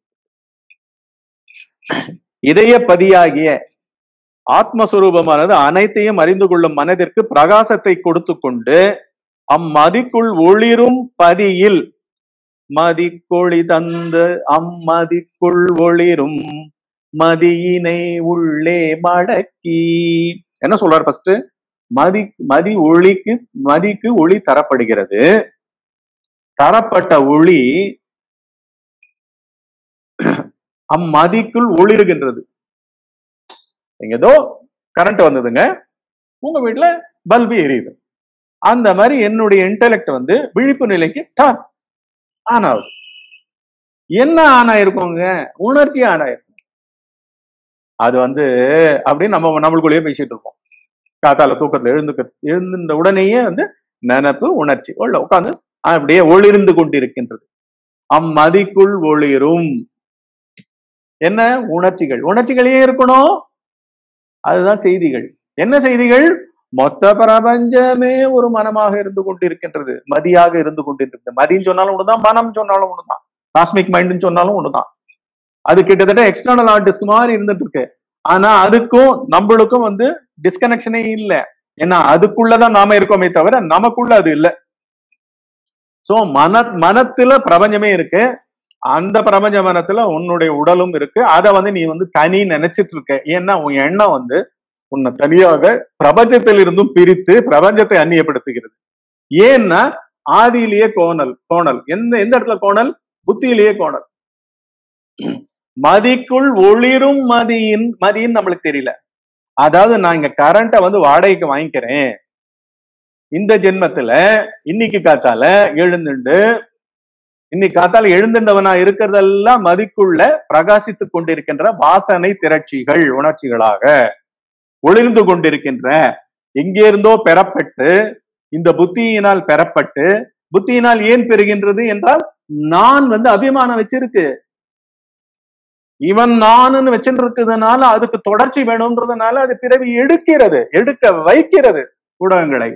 இதய பதியாகிய ஆத்மஸ்வரூபமானது அனைத்தையும் அறிந்து கொள்ளும் மனதிற்கு பிரகாசத்தை கொடுத்து கொண்டு அம்மதிக்குள் ஒளிரும் பதியில் மதிக்கொளி தந்து அம்மதிக்குள் ஒளிரும் மதியினை உள்ளே மடக்கி. என்ன சொல்றாரு? ஃபர்ஸ்ட் மதி மதி ஒளிக்கு மதிக்கு ஒளி தரப்படுகிறது. தரப்பட்ட ஒளி அம்மதிக்குள் ஒளிருகின்றது. ஏதோ கரண்ட் வந்ததுங்க, உங்க வீட்டுல பல்பு எரியுது. அந்த மாதிரி என்னுடைய இன்டெலெக்ட் வந்து விழிப்பு நிலைக்கு ஆன் ஆகுது. என்ன ஆன் ஆயிருக்கோங்க? உணர்ச்சி ஆன் ஆயிருக்கும். அது வந்து அப்படின்னு நம்ம நம்மளுக்குள்ளேயே பேசிட்டு இருக்கோம். காத்தால தூக்கத்துல எழுந்து எழுந்த உடனேயே வந்து நினப்பு உணர்ச்சி உள்ள உட்காந்து அப்படியே ஒளிர்ந்து கொண்டிருக்கின்றது. அம்மதிக்குள் ஒளிரும் என்ன? உணர்ச்சிகள். உணர்ச்சிகளே இருக்கணும். அதுதான் செய்திகள். என்ன செய்திகள்? மொத்த பிரபஞ்சமே ஒரு மனமாக இருந்து கொண்டிருக்கின்றது, மதியாக இருந்து கொண்டிருக்கிறது. மதின்னு சொன்னாலும் ஒண்ணுதான், மனம் சொன்னாலும் ஒண்ணுதான், காஸ்மிக் மைண்ட்னு சொன்னாலும் ஒண்ணுதான். அது கிட்டத்தட்ட எக்ஸ்டர்னல் ஆர்டிஸ்ட் மாதிரி இருந்துட்டு இருக்கு. ஆனா அதுக்கும் நம்மளுக்கும் வந்து டிஸ்கனெக்ஷனே இல்லை. ஏன்னா அதுக்குள்ளதான் நாம இருக்கோமே தவிர நமக்குள்ள அது இல்லை. சோ மன மனத்துல பிரபஞ்சமே இருக்கு. அந்த பிரபஞ்ச மனத்துல உன்னுடைய உடலும் இருக்கு. அதை வந்து நீ வந்து தனி நினைச்சிட்டு இருக்க. ஏன்னா உன் எண்ணம் வந்து உன்னை தனியாக பிரபஞ்சத்தில் இருந்தும் பிரித்து பிரபஞ்சத்தை அந்நியப்படுத்துகிறது. ஏன்னா ஆதியிலேயே கோணல் கோணல் எந்த எந்த இடத்துல கோணல்? புத்தியிலேயே கோணல். மதிக்குள் ஒளிரும் மதியின் மதியின் நம்மளுக்கு தெரியல. அதாவது நான் இங்க கரண்ட்டை வந்து வாடகைக்கு வாங்கிக்கிறேன். இந்த ஜென்மத்துல இன்னைக்கு காத்தால எழுந்துண்டு இன்னைக்கு காத்தால எழுந்துண்டவனா இருக்கிறதெல்லாம் மதிக்குள்ள பிரகாசித்து கொண்டிருக்கின்ற வாசனை திரட்சிகள், உணர்ச்சிகளாக ஒளிர்ந்து கொண்டிருக்கின்ற, எங்கே இருந்தோ பெறப்பட்டு இந்த புத்தியினால் பெறப்பட்டு, புத்தியினால் ஏன் பெறுகின்றது என்றால் நான் வந்து அபிமானம் வச்சிருக்கு. இவன் நானுன்னு வச்சுட்டு இருக்குதுனால அதுக்கு தொடர்ச்சி வேணும்ன்றதுனால அது பிறவி எடுக்கிறது, எடுக்க வைக்கிறது ஊடகங்களை.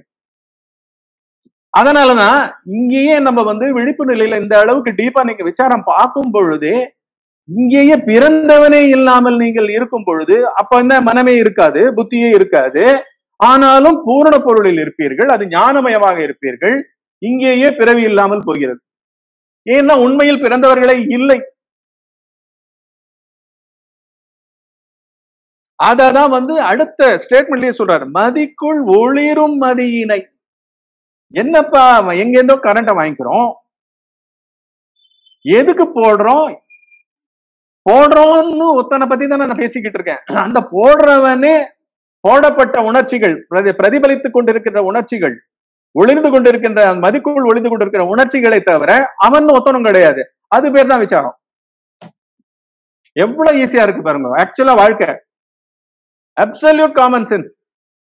அதனாலதான் இங்கேயே நம்ம வந்து விழிப்பு நிலையில இந்த அளவுக்கு டீப்பா நீங்க விசாரம் பார்க்கும் பொழுதே, இங்கேயே பிறந்தவனே இல்லாமல் நீங்கள் இருக்கும் பொழுது அப்ப என்ன மனமே இருக்காது, புத்தியே இருக்காது. ஆனாலும் பூரண பொருளில் இருப்பீர்கள், அது ஞானமயமாக இருப்பீர்கள். இங்கேயே பிறவி இல்லாமல் போகிறது. ஏன்னா உண்மையில் பிறந்தவர்களே இல்லை. அததான் வந்து அடுத்த ஸ்டேட்மெண்ட்லயே சொல்றாரு, மதிக்குள் ஒளிரும் மதியினை. என்னப்பா எங்க இருந்தோ கரண்ட வாங்கிக்கிறோம், எதுக்கு போடுறோம்? போடுறோம்னு ஒத்தனை பத்தி தான் நான் பேசிக்கிட்டு இருக்கேன். அந்த போடுறவனே போடப்பட்ட உணர்ச்சிகள், பிரதிபலித்துக் கொண்டிருக்கின்ற உணர்ச்சிகள், ஒளிர்ந்து கொண்டிருக்கின்ற மதிக்குள் ஒளிந்து கொண்டிருக்கிற உணர்ச்சிகளை தவிர அவன் ஒத்தனும் கிடையாது. அது பேர் தான் விசாரம். எவ்வளவு ஈஸியா இருக்கு பாருங்க ஆக்சுவலா வாழ்க்கை. Absolute common sense.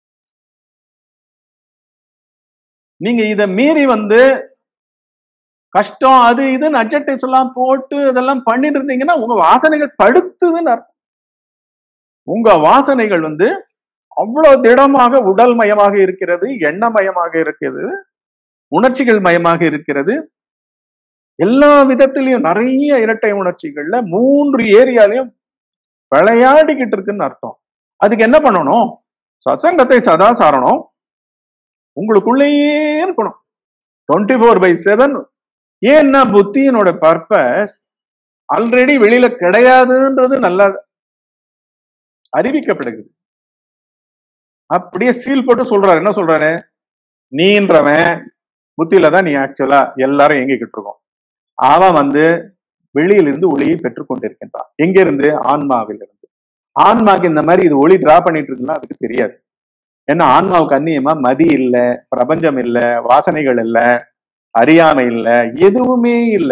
நீங்க இத மீறி வந்து கஷ்டம் அது இதுன்னு அட்ஜெக்டிவ்ஸ் எல்லாம் போட்டு இதெல்லாம் பண்ணிட்டு இருந்தீங்கன்னா உங்க வாசனைகள் படுத்துதுன்னு அர்த்தம். உங்க வாசனைகள் வந்து அவ்வளவு திடமாக உடல் மயமாக இருக்கிறது, எண்ணமயமாக இருக்கிறது, உணர்ச்சிகள் மயமாக இருக்கிறது. எல்லா விதத்திலையும் நிறைய இரட்டை உணர்ச்சிகள்ல மூன்று ஏரியாலையும் விளையாடிக்கிட்டு இருக்குன்னு அர்த்தம். அதுக்கு என்ன பண்ணணும்? சத்சங்கத்தை சதா சாரணும், உங்களுக்குள்ளேயே இருக்கணும் டுவெண்ட்டி ஃபோர் பை செவன். ஏன்னா புத்தியினோட பர்பஸ் ஆல்ரெடி வெளியில கிடையாதுன்றது நல்லா அறிவிக்கப்படுகிறது. அப்படியே சீல் போட்டு சொல்றாரு. என்ன சொல்றாரு? நீன்றவன் புத்தியில தான் நீ ஆக்சுவலா எல்லாரும் எங்கிக்கிட்டு இருக்கோம். அவன் வந்து வெளியிலிருந்து ஒளியை பெற்றுக் கொண்டிருக்கின்றான். எங்கிருந்து? ஆன்மாவிலிருந்து. ஆன்மாக்கு இந்த மாதிரி இது ஒளி டிரா பண்ணிட்டு இருக்குன்னா அதுக்கு தெரியாது. ஏன்னா ஆன்மாவுக்கு அந்நியமா மதி இல்ல, பிரபஞ்சம் இல்ல, வாசனைகள் இல்ல, அறியாமை இல்ல, எதுவுமே இல்ல.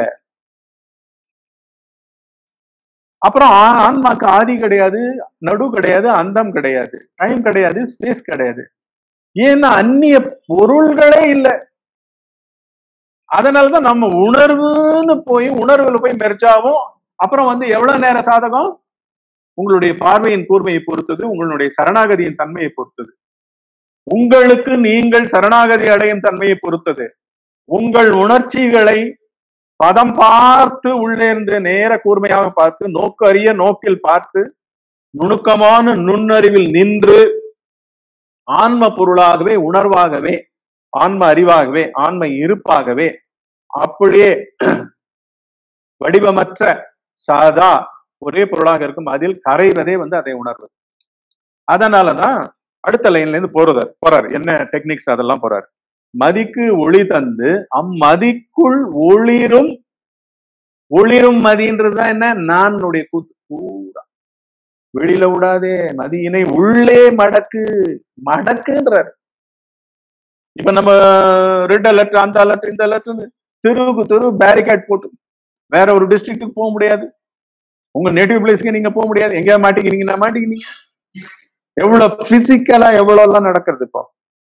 அப்புறம் ஆன்மாக்கு ஆதி கிடையாது, நடு கிடையாது, அந்தம் கிடையாது, டைம் கிடையாது, ஸ்பேஸ் கிடையாது. ஏன்னா அந்நிய பொருள்களே இல்லை. அதனாலதான் நம்ம உணர்வுன்னு போய் உணர்வுல போய் மெர்ஜாவும். அப்புறம் வந்து எவ்வளவு நேர சாதகம்? உங்களுடைய பார்வையின் கூர்மையை பொறுத்தது, உங்களுடைய சரணாகதியின் தன்மையை பொறுத்தது, உங்களுக்கு நீங்கள் சரணாகதி அடையும் தன்மையை பொறுத்தது, உங்கள் உணர்ச்சிகளை பதம் பார்த்து உள்ளேந்து நேர கூர்மையாக பார்த்து நோக்கு அறிய நோக்கில் பார்த்து நுணுக்கமான நுண்ணறிவில் நின்று ஆன்ம பொருளாகவே, உணர்வாகவே, ஆன்ம அறிவாகவே, ஆன்ம இருப்பாகவே அப்படியே வடிவமற்ற சாதா ஒரே பொருளாக இருக்கும். அதில் கரைவதே வந்து அதை உணர்வது. அதனாலதான் அடுத்த லைன்ல இருந்து போறது போறாரு. என்ன டெக்னிக்ஸ் அதெல்லாம் போறாரு. மதிக்கு ஒளி தந்து அம்மதிக்குள் ஒளிரும் ஒளிரும் மதின்றதுதான் என்ன? நானுடைய கூத்து பூரா வெளியில விடாதே, மதியினை உள்ளே மடக்கு மடக்குன்றார். இப்ப நம்ம ரெட் அலர்ட், அந்த அலர்ட், இந்த அலர்ட், தெருவுக்கு தெரு பேரிகேட் போட்டு வேற ஒரு டிஸ்ட்ரிக்ட்டுக்கு போக முடியாது. உங்க நேட்டிவ் பிளேஸ்க்கு நீங்க போக முடியாது. எங்கேயா மாட்டிக்கிறீங்கன்னா மாட்டிக்கிறீங்க. எவ்வளவு பிசிக்கலா எவ்வளவு எல்லாம் நடக்கிறது இப்போ.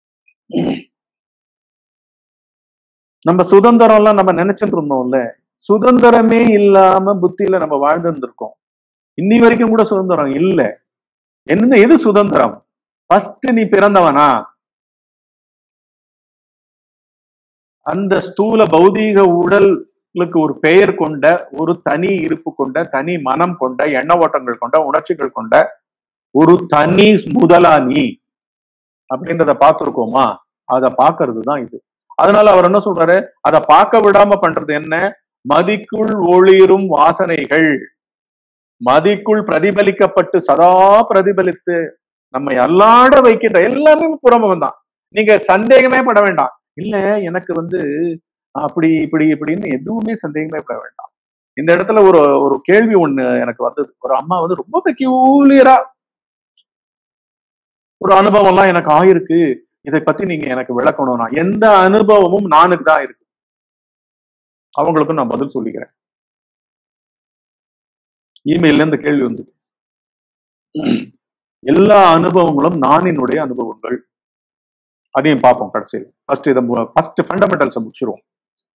நம்ம சுதந்திரம் எல்லாம் நம்ம நினைச்சிட்டு இருந்தோம்ல, சுதந்திரமே இல்லாம புத்தியில நம்ம வாழ்ந்துருக்கோம். இன்னி வரைக்கும் கூட சுதந்திரம் இல்ல. என்ன எது சுதந்திரம்? ஃபர்ஸ்ட் நீ பிறந்தவனா? அந்த ஸ்தூல பௌதீக உடலுக்கு ஒரு பெயர் கொண்ட, ஒரு தனி இருப்பு கொண்ட, தனி மனம் கொண்ட, எண்ண ஓட்டங்கள் கொண்ட, உணர்ச்சிகள் கொண்ட ஒரு தனி முதலா நீ அப்படின்றத பார்த்திருக்கோமா? அதை பார்க்கறது தான் இது. அதனால அவர் என்ன சொல்றாரு? அதை பார்க்க விடாம பண்றது என்ன? மதிக்குள் ஒளிரும் வாசனைகள், மதிக்குள் பிரதிபலிக்கப்பட்டு சதா பிரதிபலித்து நம்மை அல்லாட வைக்கின்ற எல்லாமே புறமுகம் தான். நீங்க சந்தேகமே பட வேண்டாம். இல்ல எனக்கு வந்து அப்படி இப்படி இப்படின்னு எதுவுமே சந்தேகமே பட வேண்டாம். இந்த இடத்துல ஒரு ஒரு கேள்வி ஒண்ணு எனக்கு வந்தது. ஒரு அம்மா வந்து ரொம்ப பெக்யூலியரா ஒரு அனுபவம் எல்லாம் எனக்கு ஆயிருக்கு, இதை பத்தி நீங்க எனக்கு விளக்கணும்னா, எந்த அனுபவமும் நானுக்கு தான் இருக்கு. அவங்களுக்கும் நான் பதில் சொல்லிக்கிறேன். இமெயில்ல இந்த கேள்வி வந்து, எல்லா அனுபவங்களும் நானினுடைய அனுபவங்கள். அதையும் பார்ப்போம் கடைசியில். ஃபர்ஸ்ட் இதை ஃபர்ஸ்ட் ஃபண்டமெண்டல்ஸ் முடிச்சிருவோம்.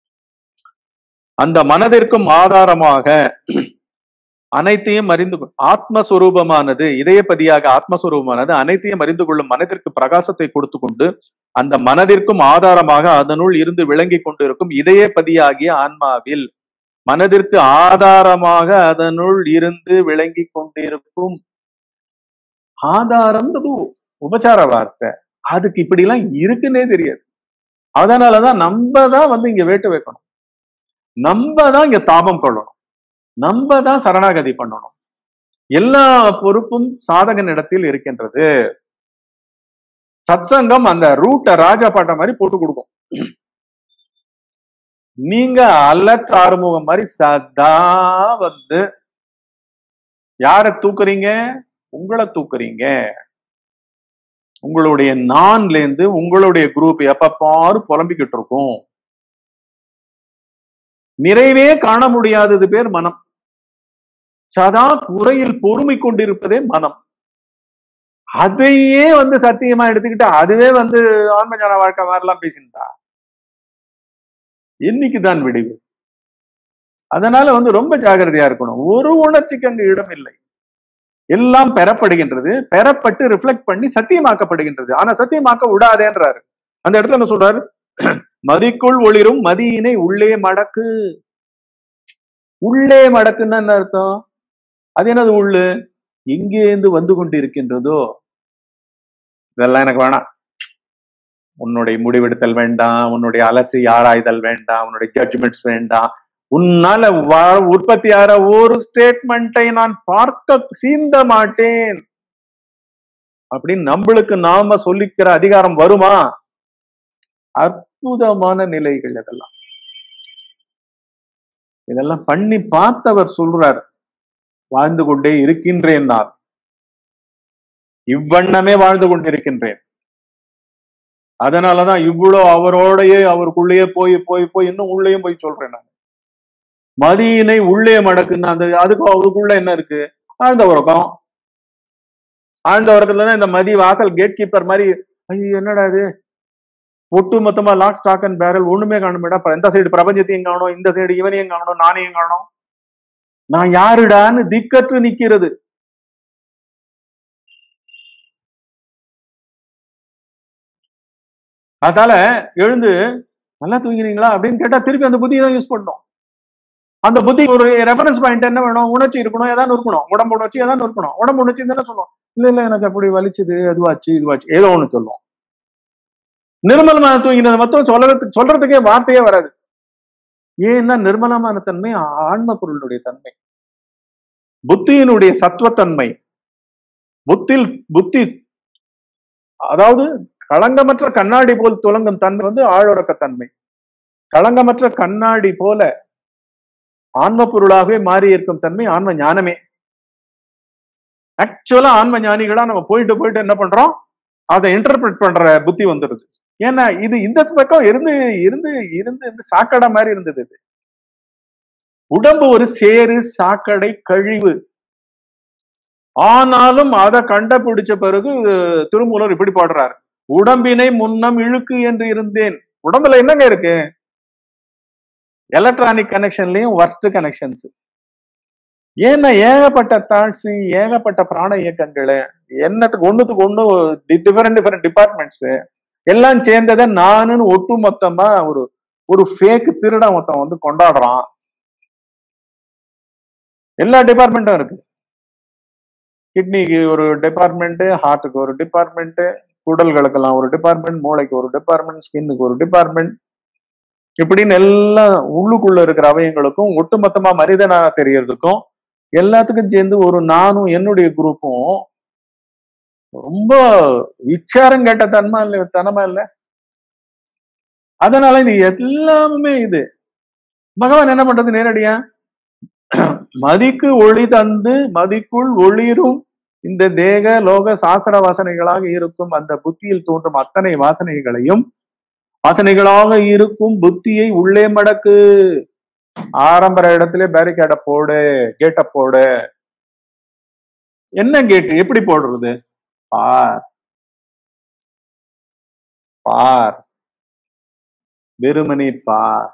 அந்த மனதிற்கும் ஆதாரமாக அனைத்தையும் அறிந்து ஆத்மஸ்வரூபமானது, இதயப்பதியாக ஆத்மஸ்வரூபமானது அனைத்தையும் அறிந்து கொள்ளும் மனதிற்கு பிரகாசத்தை கொடுத்து கொண்டு அந்த மனதிற்கும் ஆதாரமாக அதனுள் இருந்து விளங்கி கொண்டிருக்கும் இதயப்பதியாகிய ஆன்மாவில் மனதிற்கு ஆதாரமாக அதனுள் இருந்து விளங்கி கொண்டிருக்கும். ஆதாரம்ன்றது உபச்சார வார்த்தை. அதுக்கு இப்படி எல்லாம் இருக்குன்னே தெரியாது. அதனாலதான் நம்ம தான் வந்து இங்க வேட்டு வைக்கணும், நம்ம தான் இங்க தாபம் கொள்ளணும், நம்ம தான் சரணாகதி பண்ணணும். எல்லா பொறுப்பும் சாதகன் இடத்தில் இருக்கின்றது. சத்சங்கம் அந்த ரூட்டை ராஜா பாட்ட மாதிரி போட்டு கொடுக்கும். நீங்க அலர்ட் ஆறுமுகம் மாதிரி சதா வந்து யார தூக்குறீங்க? உங்களை தூக்குறீங்க. உங்களுடைய நான்ல இருந்து உங்களுடைய குரூப் எப்ப பாரு புலம்பிக்கிட்டு இருக்கும். நிறைவே காண முடியாதது பேர் மனம். சதா குறையில் பொறுமை கொண்டிருப்பதே மனம். அதையே வந்து சத்தியமா எடுத்துக்கிட்டு அதுவே வந்து ஆன்மஞான வாழ்க்கை மாதிரிலாம் பேசிட்டா என்னைக்குதான் விடிவு? அதனால வந்து ரொம்ப ஜாகிரதையா இருக்கணும். ஒரு உணர்ச்சிக்கு அங்கு இடம் இல்லை. எல்லாம் பெறப்படுகின்றது, பெறப்பட்டு ரிஃப்ளெக்ட் பண்ணி சத்தியமாக்கப்படுகின்றது. ஆனா சத்தியமாக்க விடாதேன்றாரு. அந்த இடத்துல என்ன சொல்றாரு? மதிக்குள் ஒளிரும் மதியினை உள்ளே மடக்கு. உள்ளே மடக்குன்னா என்ன அர்த்தம்? அது என்னது உள்ளு? எங்கேருந்து வந்து கொண்டு இருக்கின்றதோ இதெல்லாம் எனக்கு வேணாம். உன்னுடைய முடிவெடுத்தல் வேண்டாம், உன்னுடைய அலசி ஆராய்தல் வேண்டாம், உன்னுடைய ஜட்ஜ்மெண்ட்ஸ் வேண்டாம். உன்னால உற்பத்தி ஆகிற ஒரு ஸ்டேட்மெண்ட்டை நான் பார்க்க சீந்த மாட்டேன் அப்படின்னு நம்மளுக்கு நாம சொல்லிக்கிற அதிகாரம் வருமா? அற்புதமான நிலைகள் இதெல்லாம். இதெல்லாம் பண்ணி பார்த்தவர் சொல்றார், வாழ்ந்து கொண்டே இருக்கின்றேன், நான் இவ்வண்ணமே வாழ்ந்து கொண்டிருக்கின்றேன். அதனாலதான் இவ்வளவு அவரோடையே அவருக்குள்ளேயே போய் போய் போய் இன்னும் உள்ளேயும் போய் சொல்றேன் நான். மதியினை உள்ளே மடக்குன்னு அந்த அதுக்கு அவருக்குள்ள என்ன இருக்கு? ஆழ்ந்த உறக்கம். ஆழ்ந்த உறக்கத்துலதான் இந்த மதி வாசல் கேட் கீப்பர் மாதிரி, ஐயோ என்னடா இது, ஒட்டு மொத்தமா லாக் ஸ்டாக் அண்ட் பேரல் ஒண்ணுமே காணுமேடா, இந்த சைடு பிரபஞ்சத்தையும் காணும், இந்த சைடு இவனையும் காணும், நானையும் காணும், நான் யாருடான்னு திக்கற்று நிக்கிறது. அதனால எழுந்து நல்லா தூங்கிறீங்களா அப்படின்னு கேட்டா திருப்பி அந்த புத்தியை தான் யூஸ் பண்ணணும். அந்த புத்தி ஒரு ரெஃபரன்ஸ் பாயிண்ட் என்ன வேணும்? உணர்ச்சி இருக்கணும், ஏதாவது இருக்கணும், உடம்பு உணர்ச்சி ஏதாவது இருக்கணும். உடம்பு உணர்ச்சி தானே சொல்லுவோம், இல்ல இல்ல எனக்கு அப்படி வலிச்சுது, அதுவாச்சு இதுவாச்சு, ஏதோ ஒண்ணு சொல்லுவோம். நிர்மலமான தூங்கினது மொத்தம் சொல்றதுக்கு சொல்றதுக்கே வார்த்தையே வராது. ஏன்னா நிர்மலமான தன்மை ஆன்ம பொருளுடைய தன்மை, புத்தியினுடைய சத்துவத்தன்மை. புத்தில் புத்தி அதாவது களங்கமற்ற கண்ணாடி போல் துலங்கும் தன்மை வந்து ஆழொரக்க தன்மை. களங்கமற்ற கண்ணாடி போல ஆன்ம பொருளாகவே மாறி இருக்கும் தன்மை ஆன்ம ஞானமே. ஆக்சுவலா ஆன்ம ஞானிகளா நம்ம போயிட்டு போயிட்டு என்ன பண்றோம், அதை இன்டர்பிரட் பண்ற புத்தி வந்துடுது. ஏன்னா இது இந்த பக்கம் இருந்து இருந்து இருந்து சாக்கடை மாதிரி இருந்தது. இது உடம்பு ஒரு சேரு, சாக்கடை, கழிவு. ஆனாலும் அதை கண்டுபிடிச்ச பிறகு திருமூலர் இப்படி பாடுறாரு, உடம்பினை முன்னம் இழுக்கு என்று இருந்தேன். உடம்புல என்னங்க இருக்கு? எலக்ட்ரானிக் கனெக்ஷன்லயும் வர்ஸ்ட் கனெக்ஷன்ஸ். ஏன்னா ஏகப்பட்ட தாட்ஸ், ஏகப்பட்ட பிராண இயக்கங்கள், என்னத்துக்கு ஒண்ணுத்துக்கு ஒண்ணு டிஃபரெண்ட் டிஃபரெண்ட் டிபார்ட்மெண்ட்ஸ் எல்லாம் சேர்ந்ததை நானுன்னு ஒட்டு மொத்தமா ஒரு ஒரு ஃபேக் திருட மொத்தம் வந்து கொண்டாடுறான். எல்லா டிபார்ட்மெண்ட்டும் இருக்கு. கிட்னிக்கு ஒரு டிபார்ட்மெண்ட், ஹார்ட்டுக்கு ஒரு டிபார்ட்மெண்ட், குடல்களுக்கெல்லாம் ஒரு டிபார்ட்மெண்ட், மூளைக்கு ஒரு டிபார்ட்மெண்ட், ஸ்கின்னுக்கு ஒரு டிபார்ட்மெண்ட், இப்படின்னு எல்லாம் உள்ளுக்குள்ள இருக்கிற அவயங்களுக்கும் ஒட்டுமொத்தமா மனிதனா தெரியறதுக்கும் எல்லாத்துக்கும் சேர்ந்து ஒரு நானும் என்னுடைய குரூப்பும் ரொம்ப விச்சாரம் கேட்ட தன்மை இல்ல தனமா இல்ல. அதனால இது எல்லாமே இது பகவான் என்ன பண்றது, நேரடியா மதிக்கு ஒளி தந்து மதிக்குள் ஒளிரும் இந்த தேக லோக சாஸ்திர வாசனைகளாக இருக்கும் அந்த புத்தியில் தோன்றும் அத்தனை வாசனைகளையும் வாசனைகளாக இருக்கும் புத்தியை உள்ளே மடக்கு. ஆரம்பர இடத்துல பேரிகேட போடு, கேட்ட போடு. என்ன கேட்டு, எப்படி போடுறது? பார் பார், வெறுமனே பார்.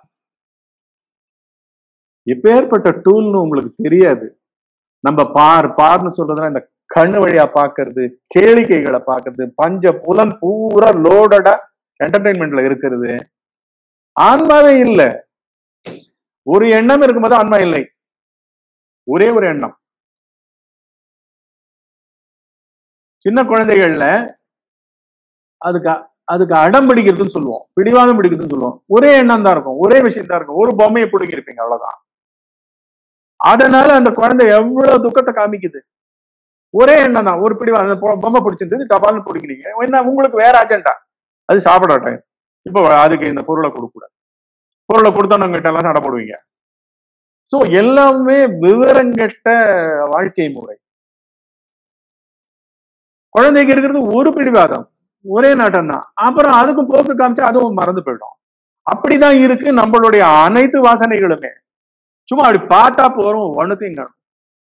எப்பேற்பட்ட டூல்னு உங்களுக்கு தெரியாது. நம்ம பார் பார்னு சொல்றதுன்னா இந்த கண்ணு வழியா பாக்குறது, கேளிக்கைகளை பாக்குறது, பஞ்ச புலன் பூரா லோடடா என்டர்டைன்மெண்ட்ல இருக்கிறது. ஆன்மாவே இல்லை. ஒரு எண்ணம் இருக்கும்போது ஆன்மா இல்லை. ஒரே ஒரு எண்ணம். சின்ன குழந்தைகள்ல அதுக்கு அதுக்கு அடம் பிடிக்கிறதுன்னு சொல்லுவோம், பிடிவாதம் பிடிக்கிறதுன்னு சொல்லுவோம். ஒரே எண்ணம் தான் இருக்கும், ஒரே விஷயம் தான் இருக்கும். ஒரு பொம்மையை பிடிங்கி இருப்பீங்க, அவ்வளவுதான். அதனால அந்த குழந்தை எவ்வளவு துக்கத்தை காமிக்குது. ஒரே எண்ணம் தான், ஒரு பிடிவாதம். பொம்மை பிடிச்சிருந்தது, டபால்னு பிடிக்கிறீங்க. என்ன உங்களுக்கு வேற அஜெண்டா, அது சாப்பிட டைம், இப்போ அதுக்கு இந்த பொருளை கொடுக்க கூடாது, பொருளை கொடுத்தோம் கிட்ட எல்லாம் சண்டை போடுவீங்க. சோ எல்லாமே விவரங்கெட்ட வாழ்க்கை முறை. குழந்தைக்கு இருக்கிறது ஒரு பிடிவாதம், ஒரே நாட்டம் தான். அப்புறம் அதுக்கும் போக்கு காமிச்சா அதுவும் மறந்து போயிடும். அப்படிதான் இருக்கு நம்மளுடைய அனைத்து வாசனைகளுமே. சும்மா அப்படி பார்த்தா போறோம், ஒண்ணுத்தையும் காணும்,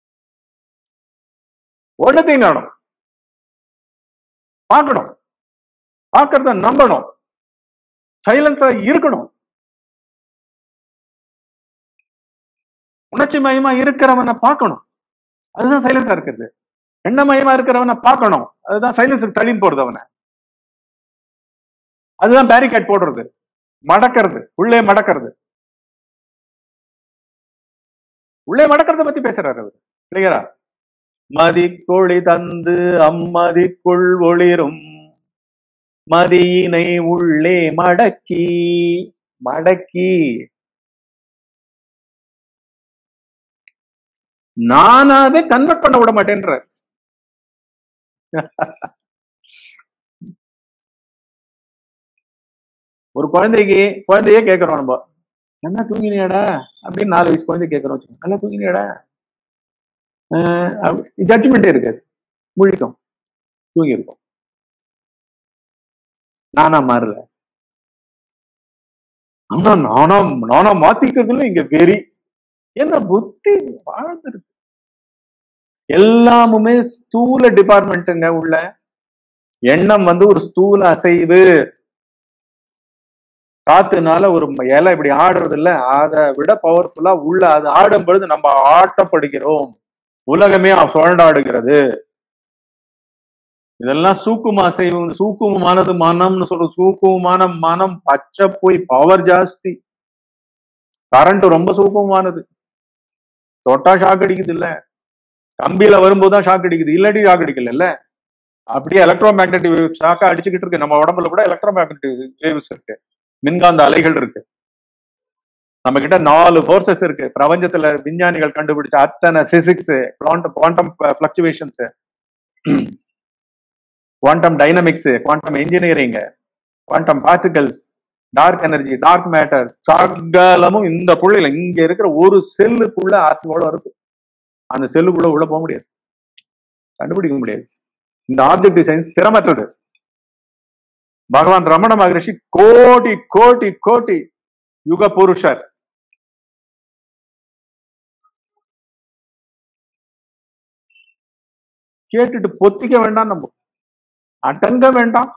ஒண்ணுத்தையும் காணும். பார்க்கணும், பார்க்கறத நம்பணும், சைலன்ஸா இருக்கணும். உணர்ச்சி மயமா இருக்கிறவனை பார்க்கணும், அதுதான் சைலன்ஸா இருக்கிறது. எண்ணமயமா இருக்கிறவனை பார்க்கணும், அதுதான் சைலன்ஸ் தள்ளின்னு போறது. அவனை அதுதான் பேரிகேட் போடுறது, மடக்கிறது, உள்ளே மடக்கிறது. உள்ளே மடக்கிறத பத்தி பேசுறாரு அவர் இல்லையா? மதிக்கொளி தந்து அம்மதிக்குள் ஒளிரும் மதியினை உள்ளே மடக்கி மடக்கி நானாவே கன்வெர்ட் பண்ண விட மாட்டேன்ற. ஒரு குழந்தைக்கு குழந்தையே கேட்கிறோம் நம்ம, நல்லா தூங்கினியாடா அப்படின்னு நாலு வயசு குழந்தை கேட்கறோம். நல்லா தூங்கினியாடா, ஜட்ஜ்மெண்டே இருக்காது, முழிக்கும், தூங்கி இருக்கும். நானா மாறல, ஆனா நானா நானா மாத்திக்கிறதுல இங்க வெறி. என்ன புத்தி வாழ்ந்துருக்கு. எல்லாமுமே ஸ்தூல டிபார்ட்மெண்ட்டுங்க. உள்ள எண்ணம் வந்து ஒரு ஸ்தூல அசைவு. காத்துனால ஒரு இலை இப்படி ஆடுறது இல்ல, அதை விட பவர்ஃபுல்லா உள்ள அது ஆடும் பொழுது நம்ம ஆட்டப்படுகிறோம். உலகமே சுழண்டாடுகிறது. இதெல்லாம் சூக்கும அசைவு. சூக்குமமானது மனம்னு சொல்றது. சூக்குமமான மனம் பச்சை போய் பவர் ஜாஸ்தி. கரண்ட் ரொம்ப சூக்குமமானது. தொட்டா ஷாக் அடிக்குது இல்ல, கம்பியில வரும்போதுதான் ஷாக் அடிக்குது, இல்லாட்டி ஷாக் அடிக்கல இல்ல. அப்படியே எலக்ட்ரோ மேக்னெட்டிக் வேவ்ஸ் ஷாக்கா அடிச்சுக்கிட்டு இருக்கு. நம்ம உடம்புல கூட எலக்ட்ரோ மேக்னெட்டிக் வேவ்ஸ் இருக்கு, மின்காந்த அலைகள் இருக்கு. நம்ம கிட்ட நாலு போர்சஸ் இருக்கு. பிரபஞ்சத்துல விஞ்ஞானிகள் கண்டுபிடிச்ச அத்தனை physics, quantum fluctuations, quantum dynamics, quantum engineering, quantum particles, dark energy, dark matter, சகலமும் இந்த புள்ளியில இங்க இருக்கிற ஒரு செல்லுக்குள்ள ஆற்றலோட இருக்கு. அந்த செல்லுக்குள்ள உள்ள போக முடியாது, கண்டுபிடிக்க முடியாது. இந்த ஆப்ஜெக்டிவ் சயின்ஸ் திறமற்றது. பகவான் ரமண மகரிஷி கோடி கோடி கோடி யுக புருஷர். கேட்டுட்டு பொத்திக்க வேண்டாம், நம்ம அடங்க வேண்டாம்,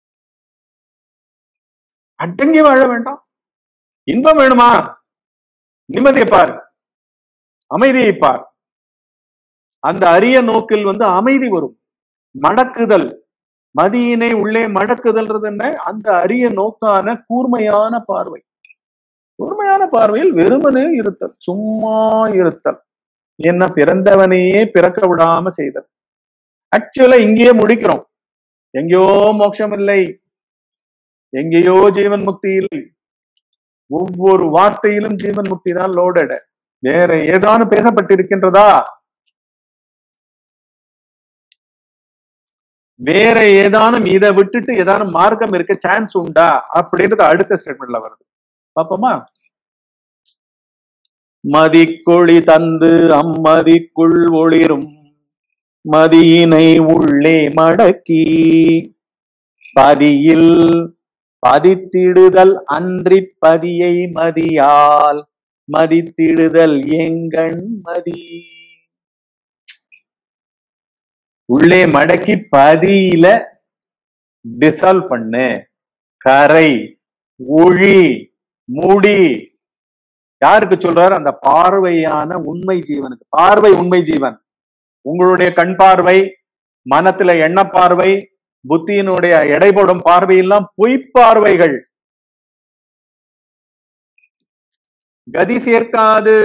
அடங்கி வாழ வேண்டாம். இன்பம் வேணுமா, நிம்மதியை பார், அமைதியை பார். அந்த அரிய நோக்கில் வந்து அமைதி வரும். மடக்குதல், மதியினை உள்ளே மடக்குதல்ன்றது என்ன? அந்த அரிய நோக்கான கூர்மையான பார்வை. கூர்மையான பார்வையில் வெறுமனே இருத்தல், சும்மா இருத்தல். என்ன, பிறந்தவனையே பிறக்க விடாம செய்தல். ஆக்சுவலா இங்கேயே முடிக்கிறோம். எங்கேயோ மோட்சம் இல்லை, எங்கேயோ ஜீவன் முக்தி இல்லை. ஒவ்வொரு வார்த்தையிலும் ஜீவன் முக்தி தான் லோடட். வேற ஏதானும் பேசப்பட்டிருக்கின்றதா? வேற ஏதானும் இதை விட்டுட்டு ஏதானும் மார்க்கம் இருக்க சான்ஸ் உண்டா அப்படின்றது அடுத்த ஸ்டேட்மெண்ட்ல வருது. பாப்போமா? மதிக்கொளி தந்து அம்மதிக்குள் ஒளிரும் மதியினை உள்ளே மடக்கி பதியில் பதித்திடுதல் அன்றி பதியை மதியால் மதித்திடுதல் எங்கண் மதி. உள்ளே மடக்கி பதியில டிசால்வ் பண்ணு, கரை, ஒளி, மூடி. யாருக்கு சொல்றாரு? அந்த பார்வையான உண்மை ஜீவனுக்கு. பார்வை உண்மை ஜீவன். உங்களுடைய கண் பார்வை, மனத்துல எண்ண பார்வை, புத்தியினுடைய எடைபடும் பார்வை எல்லாம் பொய் பார்வைகள், கதி சேர்க்காது.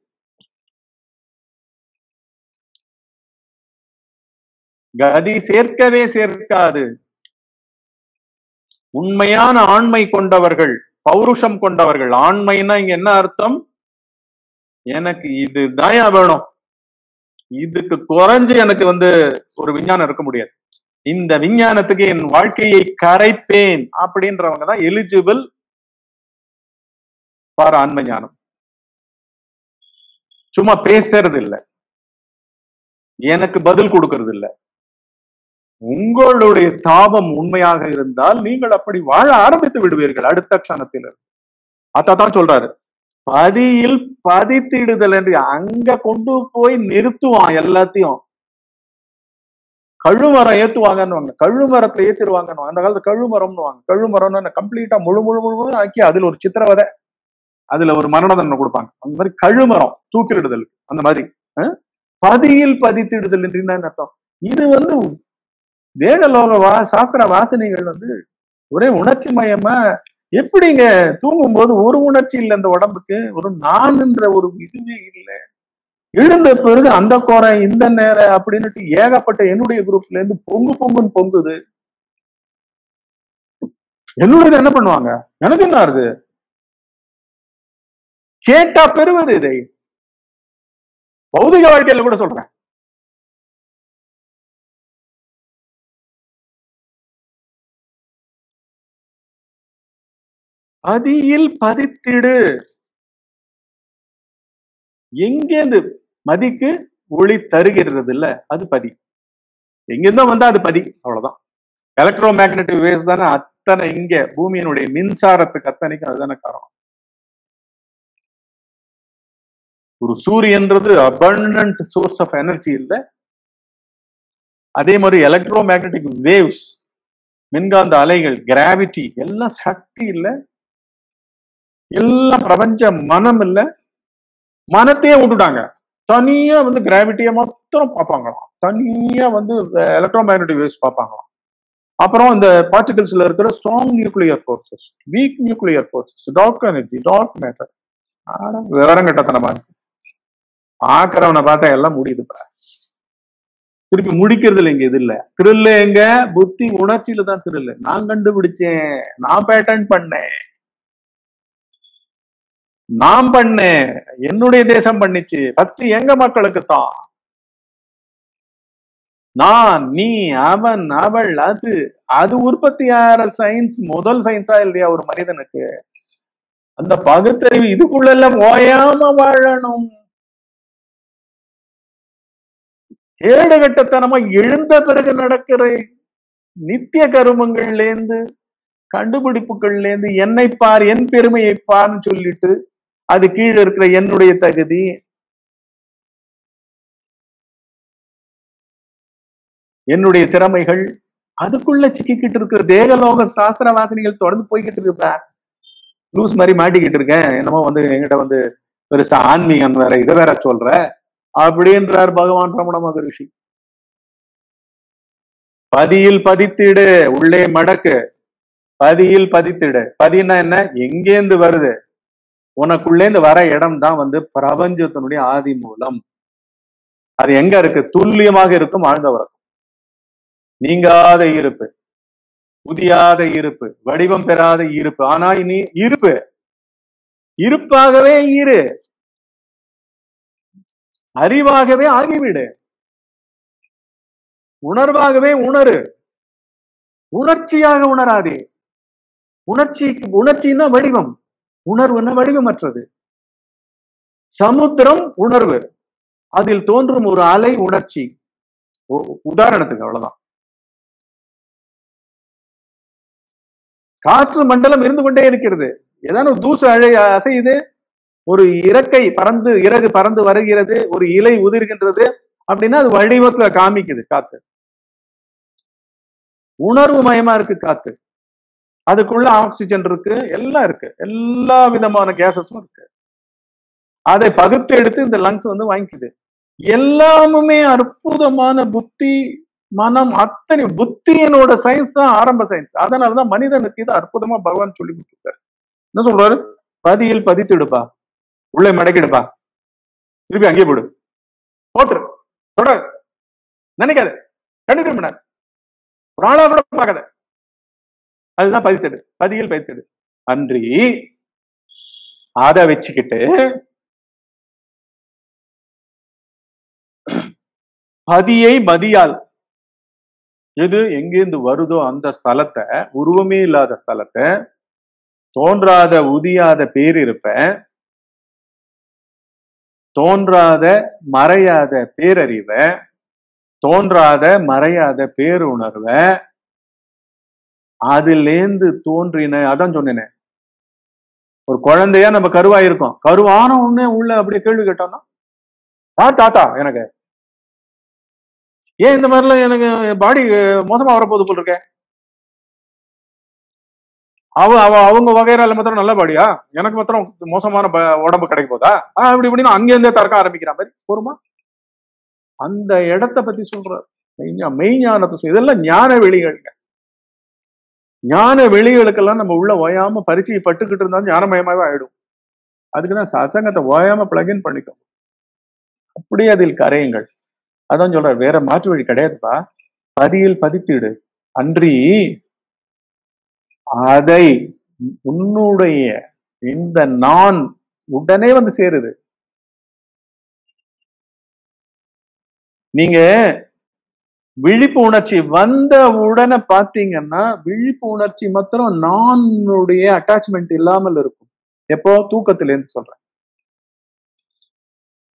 கதி சேர்க்கவே சேர்க்காது. உண்மையான ஆண்மை கொண்டவர்கள், பௌருஷம் கொண்டவர்கள். ஆண்மைன்னா இங்க என்ன அர்த்தம்? எனக்கு இது தயா வேணும், இதுக்கு குறைஞ்சு எனக்கு வந்து ஒரு விஞ்ஞானம் இருக்க முடியாது, இந்த விஞ்ஞானத்துக்கு என் வாழ்க்கையை கரைப்பேன் அப்படின்றவங்க தான் எலிஜிபிள் ஃபார் ஆன்ம ஞானம். சும்மா பேசுறது இல்ல, எனக்கு பதில் கொடுக்கறது இல்ல. உங்களுடைய தாபம் உண்மையாக இருந்தால் நீங்கள் அப்படி வாழ ஆரம்பித்து விடுவீர்கள் அடுத்த க்ஷணத்தில். அதான் சொல்றாரு, பதியில் பதித்திடுதல் என்று. அங்க கொண்டு போய் நிறுத்துவான் எல்லாத்தையும். கழுமரம் ஏத்துவாங்கன்னு, கழுமரத்தை ஏத்திடுவாங்க. அந்த காலத்து கழுமரம்னு வாங்க. கழுமரம்னு கம்ப்ளீட்டா முழு முழு முழு ஆக்கி அதுல ஒரு சித்திரவதை, அதுல ஒரு மரண தண்டனை கொடுப்பாங்க. அந்த மாதிரி கழுமரம் தூக்கிடுதல். அந்த மாதிரி பதியில் பதித்திடுதல் என்று என்ன அர்த்தம்? இது வந்து வேடலோக வா சாஸ்திர வாசனைகள் வந்து ஒரே உணர்ச்சி மயமா. எப்படிங்க தூங்கும் போது ஒரு உணர்ச்சி இல்லை இந்த உடம்புக்கு, ஒரு நான்ன்ற ஒரு இதுவே இல்லை. எழுந்த பிறகு அந்த கோரை இந்த நேரம் அப்படின்னுட்டு ஏகப்பட்ட என்னுடைய குரூப்ல இருந்து பொங்கு பொங்குன்னு பொங்குது. என்னுடைய என்ன பண்ணுவாங்க, எனக்கு என்ன ஆறுது? கேட்டா பெறுவது. இதை பௌதிக வாழ்க்கையில கூட சொல்றேன். பதியில் பதித்திடு. எங்கேருந்து மதிக்கு ஒளி தருகிறது இல்ல, அது பதி. எங்கிருந்தோ வந்தா அது பதி, அவ்வளவுதான். எலக்ட்ரோ மேக்னெட்டிக் வேவ்ஸ் தானே அத்தனை இங்க பூமியினுடைய மின்சாரத்துக்கு அத்தனைக்கும் அதுதானே காரணம். ஒரு சூரியன்றது அபண்டன்ட் சோர்ஸ் ஆஃப் எனர்ஜி இல்ல, அதே மாதிரி எலக்ட்ரோ மேக்னெட்டிக் வேவ்ஸ், மின்காந்த அலைகள், கிராவிட்டி எல்லாம் சக்தி இல்ல, எல்லாம் பிரபஞ்ச மனம் இல்ல. மனத்தையே விட்டுட்டாங்க, தனியா வந்து கிராவிட்டியை மாத்திரம் பார்ப்பாங்களாம், தனியா வந்து எலக்ட்ரோ மேக்னெட்டிக் வேவ்ஸ் பார்ப்பாங்களாம். அப்புறம் இந்த பார்ட்டிகல்ஸ்ல இருக்கிற strong nuclear forces, weak nuclear forces, dark energy, dark matter. விவரம் கட்டத்தனமா இருக்கு. ஆக்கிறவனை பார்த்தா எல்லாம் முடியுதுப்பா. திருப்பி முடிக்கிறதுல இங்க இது இல்ல. திருள் எங்க? புத்தி உணர்ச்சியில தான் திருள். நான் கண்டுபிடிச்சேன், நான் பேட்டன் பண்ணேன், நான் பண்ணேன், என்னுடைய தேசம் பண்ணிச்சு. ஃபர்ஸ்ட் எங்க மக்களுக்கு தான். நான், நீ, அவன், அவள், அது அது உற்பத்தி ஆகிற சயின்ஸ் முதல் சயின்ஸா இல்லையா ஒரு மனிதனுக்கு? அந்த பகுத்தறிவு இதுக்குள்ள எல்லாம் ஓயாம வாழணும். ஏழு கட்டத்தனமா எழுந்த பிறகு நடக்கிற நித்திய கருமங்கள்ல இருந்து, கண்டுபிடிப்புகள்ல இருந்து, என்னை பார், என் பெருமையை பார்ன்னு சொல்லிட்டு அது கீழே இருக்கிற என்னுடைய தகுதி, என்னுடைய திறமைகள், அதுக்குள்ள சிக்கிக்கிட்டு இருக்கிற தேகலோக சாஸ்திர வாசனைகள் தொடர்ந்து போய்கிட்டு இருப்ப. லூஸ் மாதிரி மாட்டிக்கிட்டு இருக்கேன், என்னமோ வந்து என்கிட்ட வந்து பெருசா ஆன்மீகம் வேற இதை வேற சொல்ற அப்படின்றார் பகவான் ரமண மகரிஷி. பதியில் பதித்திடு, உள்ளே மடக்கு, பதியில் பதித்திடு. பதினா என்ன? எங்கேந்து வருது? உனக்குள்ளேந்து வர இடம் தான் வந்து பிரபஞ்சத்தினுடைய ஆதி மூலம். அது எங்க இருக்கு? துல்லியமாக இருக்கும் ஆழ்ந்தவரம், நீங்காத இருப்பு, புதியாத இருப்பு, வடிவம் பெறாத இருப்பு. ஆனா இனி இருப்பு, இருப்பாகவே இரு, அறிவாகவே ஆகிவிடு, உணர்வாகவே உணரு, உணர்ச்சியாக உணராதே. உணர்ச்சி உணர்ச்சின்னா வடிவம், உணர்வுன்னா வடிவமற்றது. சமுத்திரம் உணர்வு, அதில் தோன்றும் ஒரு அலை உணர்ச்சி. உதாரணத்துக்கு அவ்வளவுதான். காற்று மண்டலம் இருந்து கொண்டே இருக்கிறது. ஏதாவது தூசு அழை அசையுது, ஒரு இறக்கை பறந்து இறகு பறந்து வருகிறது, ஒரு இலை உதிர்கின்றது அப்படின்னா அது வடிவத்துல காமிக்குது. காத்து உணர்வு மயமா இருக்கு காத்து. அதுக்குள்ள ஆக்சிஜன் இருக்கு, எல்லாம் இருக்கு, எல்லா விதமான கேசஸும் இருக்கு. அதை பகுத்து எடுத்து இந்த லங்ஸ் வந்து வாங்கிக்குது. எல்லாமுமே அற்புதமான புத்தி, மனம், அத்தனை புத்தியினோட சயின்ஸ் தான் ஆரம்ப சயின்ஸ். அதனாலதான் மனிதனுக்கு இது அற்புதமா பகவான் சொல்லி கொடுத்துருக்காரு. என்ன சொல்றாரு? பதியில் பதித்து எடுப்பா, உள்ளே மடக்கிடுப்பா, திருப்பி அங்கே போடு, போட்டுரு, தொட, நினைக்காத, கண்டிப்பா பண்ணாது, ஒரு ஆளா கூட பார்க்காத, அதுதான் பதித்தெடு, பதியில் பதித்தெடு. அன்றி அதை வச்சுக்கிட்டு பதியை மதியால், எது எங்கிருந்து வருதோ அந்த ஸ்தலத்தை, உருவமே இல்லாத ஸ்தலத்தை, தோன்றாத உதியாத பேரிருப்ப, தோன்றாத மறையாத பேரறிவ, தோன்றாத மறையாத பேருணர்வ, அதுலேந்து தோன்றின. அதான் சொன்னேன், ஒரு குழந்தையா நம்ம கருவாயிருக்கோம், கருவான உடனே உள்ள அப்படியே கேள்வி கேட்டோம்னா, ஆ தாத்தா எனக்கு ஏன் இந்த மாதிரிலாம் எனக்கு பாடி மோசமா வரப்போகுது போல் இருக்க, அவ அவ அவங்க வகைரால மாத்திரம் நல்ல பாடியா, எனக்கு மாத்திரம் மோசமான உடம்பு கிடைக்க போதா அப்படி இப்படின்னு அங்கேருந்தே தரக்க ஆரம்பிக்கிற மாதிரி பொறுமா அந்த இடத்த பத்தி சொல்றாரு. மெய்ஞானத்தை, இதெல்லாம் ஞான வெளிகளுங்க. ஞான வெளிகளுக்கெல்லாம் நம்ம உள்ள ஓயாம பரிச்சை பட்டுக்கிட்டு இருந்தாலும் ஞானமயமாவே ஆயிடும். அதுக்குதான் சத்சங்கத்தை ஓயாம பிளகின் பண்ணிக்கும். அப்படியே அதில் கரையுங்கள். அதான் சொல்ற, வேற மாற்று வழி கிடையாதுப்பா. பதியில் பதித்திடு, அன்றி அதை உன்னுடைய இந்த நான் உடனே வந்து சேருது. நீங்க விழிப்பு உணர்ச்சி வந்த உடனே பாத்தீங்கன்னா, விழிப்பு உணர்ச்சி மாத்திரம் நானுடைய அட்டாச்மெண்ட் இல்லாமல் இருக்கும். எப்போ? தூக்கத்துல இருந்து சொல்றேன்.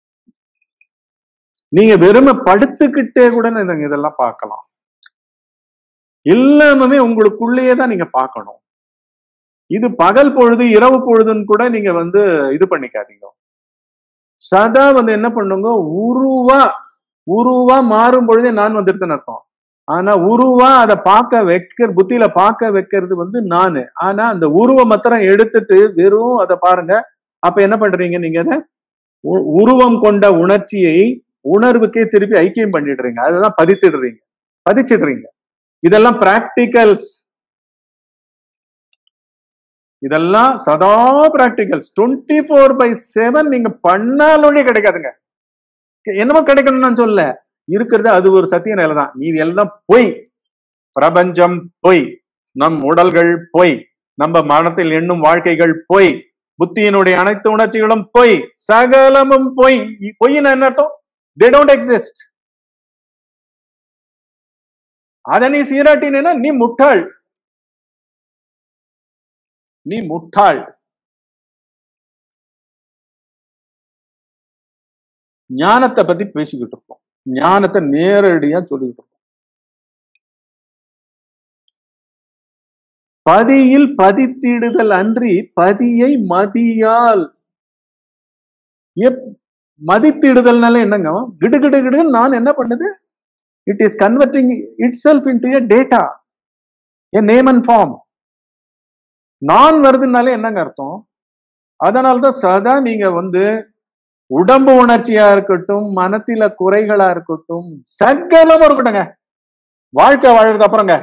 நீங்க வெறுமை படுத்துக்கிட்டே கூட நீங்க இதெல்லாம் பார்க்கலாம். எல்லாமே உங்களுக்குள்ளேயே தான் நீங்க பார்க்கணும். இது பகல் பொழுது இரவு பொழுதுன்னு கூட நீங்க வந்து இது பண்ணிக்காதீங்க. சதா வந்து என்ன பண்ணுங்க, உருவா உருவா மாறும் பொழுதே நான் வந்துருதுன்னு அர்த்தம். ஆனா உருவா அதை பார்க்க வைக்க புத்தியில பார்க்க வைக்கிறது வந்து நானு. ஆனா அந்த உருவ மாத்திரம் எடுத்துட்டு வெறும் அதை பாருங்க. அப்ப என்ன பண்றீங்க நீங்க? அதை உருவம் கொண்ட உணர்ச்சியை உணர்வுக்கே திருப்பி ஐக்கியம் பண்ணிடுறீங்க. அதுதான் பதித்திடுறீங்க, பதிச்சிடுறீங்க. இதெல்லாம் பிராக்டிகல்ஸ். இதெல்லாம் சதா practicals. Twenty four by seven நீங்க பண்ணாலே கிடைக்காதுங்க. என்னமோ கிடைக்கணும்னு நான் சொல்ல, இருக்கிறது அது ஒரு சத்திய நிலை தான். நீ எல்லாம் பொய். பிரபஞ்சம் பொய், நம் உடல்கள் பொய், நம்ம மனத்தில் எண்ணும் வாழ்க்கைகள் பொய், புத்தியினுடைய அனைத்து உணர்ச்சிகளும் பொய், சகலமும் பொய். பொய்னா என்ன அர்த்தம்? they don't exist. அத நீ சீராட்டினா நீ முட்டாள், நீ முட்டாள். ஞானத்தை பத்தி பேசிக்கிட்டு இருக்கோம், ஞானத்தை நேரடியா சொல்லிக்கிட்டு இருக்கோம். பதியில் பதித்திடுதல் அன்றி பதியை மதியால். மதித்திடுதல்னால என்னங்க? கிடு கிடு கிடு நான் என்ன பண்ணுது? It is converting itself into a data, a name and form. நான் வருதுனாலே என்னங்க அர்த்தம்? அதனால்தான் சதா நீங்க வந்து உடம்பு உணர்ச்சியா இருக்கட்டும், மனத்தில குறைகளா இருக்கட்டும், சகலமா இருக்கட்டுங்க, வாழ்க்கை வாழறது அப்புறங்க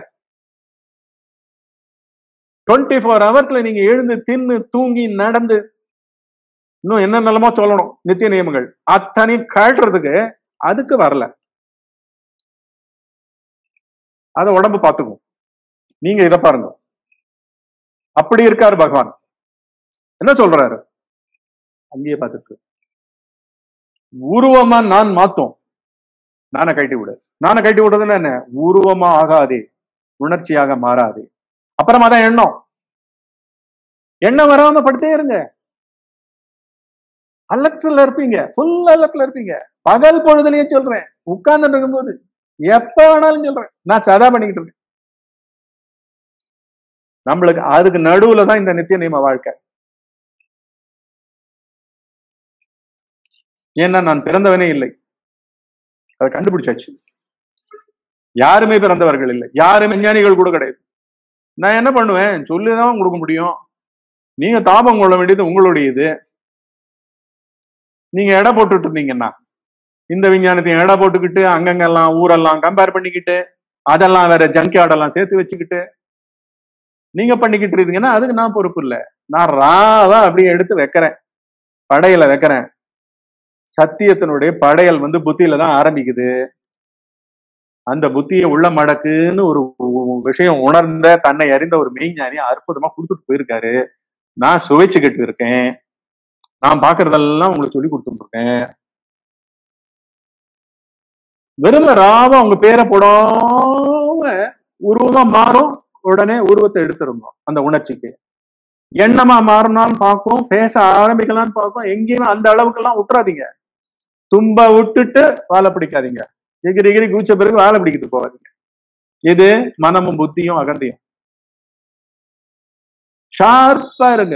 டுவெண்ட்டி ஃபோர் ஹவர்ஸ்ல நீங்க எழுந்து தின்னு தூங்கி நடந்து இன்னும் என்ன நிலமோ சொல்லணும் நித்திய நியமங்கள் அத்தனை காட்டுறதுக்கு அதுக்கு வரல. அத உடம்பு பார்த்துக்கும். நீங்க இதை பாருங்க, அப்படி இருக்காரு பகவான். என்ன சொல்றாரு? அங்கேயே பார்த்துருக்கு. உருவமா நான் மாத்தோம், நானை கட்டி விடு. நானை கட்டி விடுறதுன்னா என்ன? உருவமா ஆகாதே, உணர்ச்சியாக மாறாதே. அப்புறமா தான் எண்ணம். எண்ணம் வராம படுத்தே இருங்க, அலர்ட்ல இருப்பீங்க, ஃபுல் அலர்ட்ல இருப்பீங்க. பகல் பொழுதுலயே சொல்றேன், உட்கார்ந்து இருக்கும்போது எப்ப வேணாலும் சொல்றேன், நான் சதா பண்ணிக்கிட்டு இருக்கேன். நம்மளுக்கு அதுக்கு நடுவுல தான் இந்த நித்திய நியம வாழ்க்கை. ஏன்னா நான் பிறந்தவனே இல்லை, அதை கண்டுபிடிச்சாச்சு. யாருமே பிறந்தவர்கள் இல்லை, யாருமே விஞ்ஞானிகள் கூட கிடையாது. நான் என்ன பண்ணுவேன்? சொல்லிதான் கொடுக்க முடியும். நீங்க தாபம் கொள்ள வேண்டியது உங்களுடையது. நீங்க எடை போட்டுட்டு இருந்தீங்கன்னா இந்த விஞ்ஞானத்தையும் எடை போட்டுக்கிட்டு அங்கங்கெல்லாம் ஊரெல்லாம் கம்பேர் பண்ணிக்கிட்டு அதெல்லாம் வேற ஜங்க் யார்டெல்லாம் சேர்த்து வச்சுக்கிட்டு நீங்க பண்ணிக்கிட்டு இருக்கீங்கன்னா அதுக்கு நான் பொறுப்பு இல்லை. நான் ராவா அப்படியே எடுத்து வைக்கிறேன், படையல வைக்கிறேன். சத்தியத்தினுடைய படையல் வந்து புத்தியில தான் ஆரம்பிக்குது. அந்த புத்தியை உள்ள மடக்குன்னு ஒரு விஷயம் உணர்ந்த தன்னை அறிந்த ஒரு மெய்ஞானி அற்புதமா கொடுத்துட்டு போயிருக்காரு. நான் சுவைச்சுக்கிட்டு இருக்கேன், நான் பாக்குறதெல்லாம் உங்களுக்கு சொல்லி கொடுத்துட்டு இருக்கேன். வெறும ராவா உங்க பேரை போடாம உருவமா மாறும், உடனே உருவத்தை எடுத்துருங்க. அந்த உணர்ச்சிக்கு எண்ணமா மாறினான்னு பார்க்கும், பேச ஆரம்பிக்கலான்னு பார்க்கும். எங்கேயுமே அந்த அளவுக்கு எல்லாம் விட்டுறாதீங்க. தும்ப விட்டுட்டு வாழை பிடிக்காதீங்க. எகிரி எகிரி கூச்ச பிறகு வாழை பிடிக்கிட்டு போவாதீங்க. இது மனமும் புத்தியும் அகந்தையும். ஷார்ப்பா இருங்க.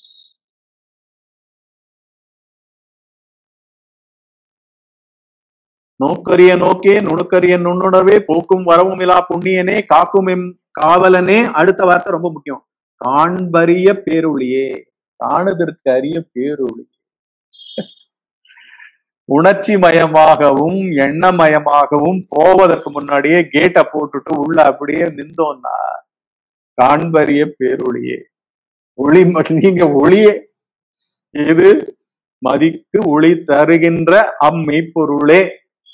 நோக்கரிய நோக்கே நுணுக்கரிய நுண்ணுணர்வே போக்கும் வரவும் இல்லா புண்ணியனே காக்கும் எம் காவலனே. அடுத்த வார்த்தை ரொம்ப முக்கியம். காண்பரிய பேரொழியே, காணுதற்கு அரிய பேரொழி. உணர்ச்சி மயமாகவும் எண்ணமயமாகவும் போவதற்கு முன்னாடியே கேட்டை போட்டுட்டு உள்ள அப்படியே நின்றோம்னா காண்பரிய பேரொழியே. ஒளி, நீங்க ஒளியே. இது மதிக்கு ஒளி தருகின்ற அம்மெய்ப்பொருளே,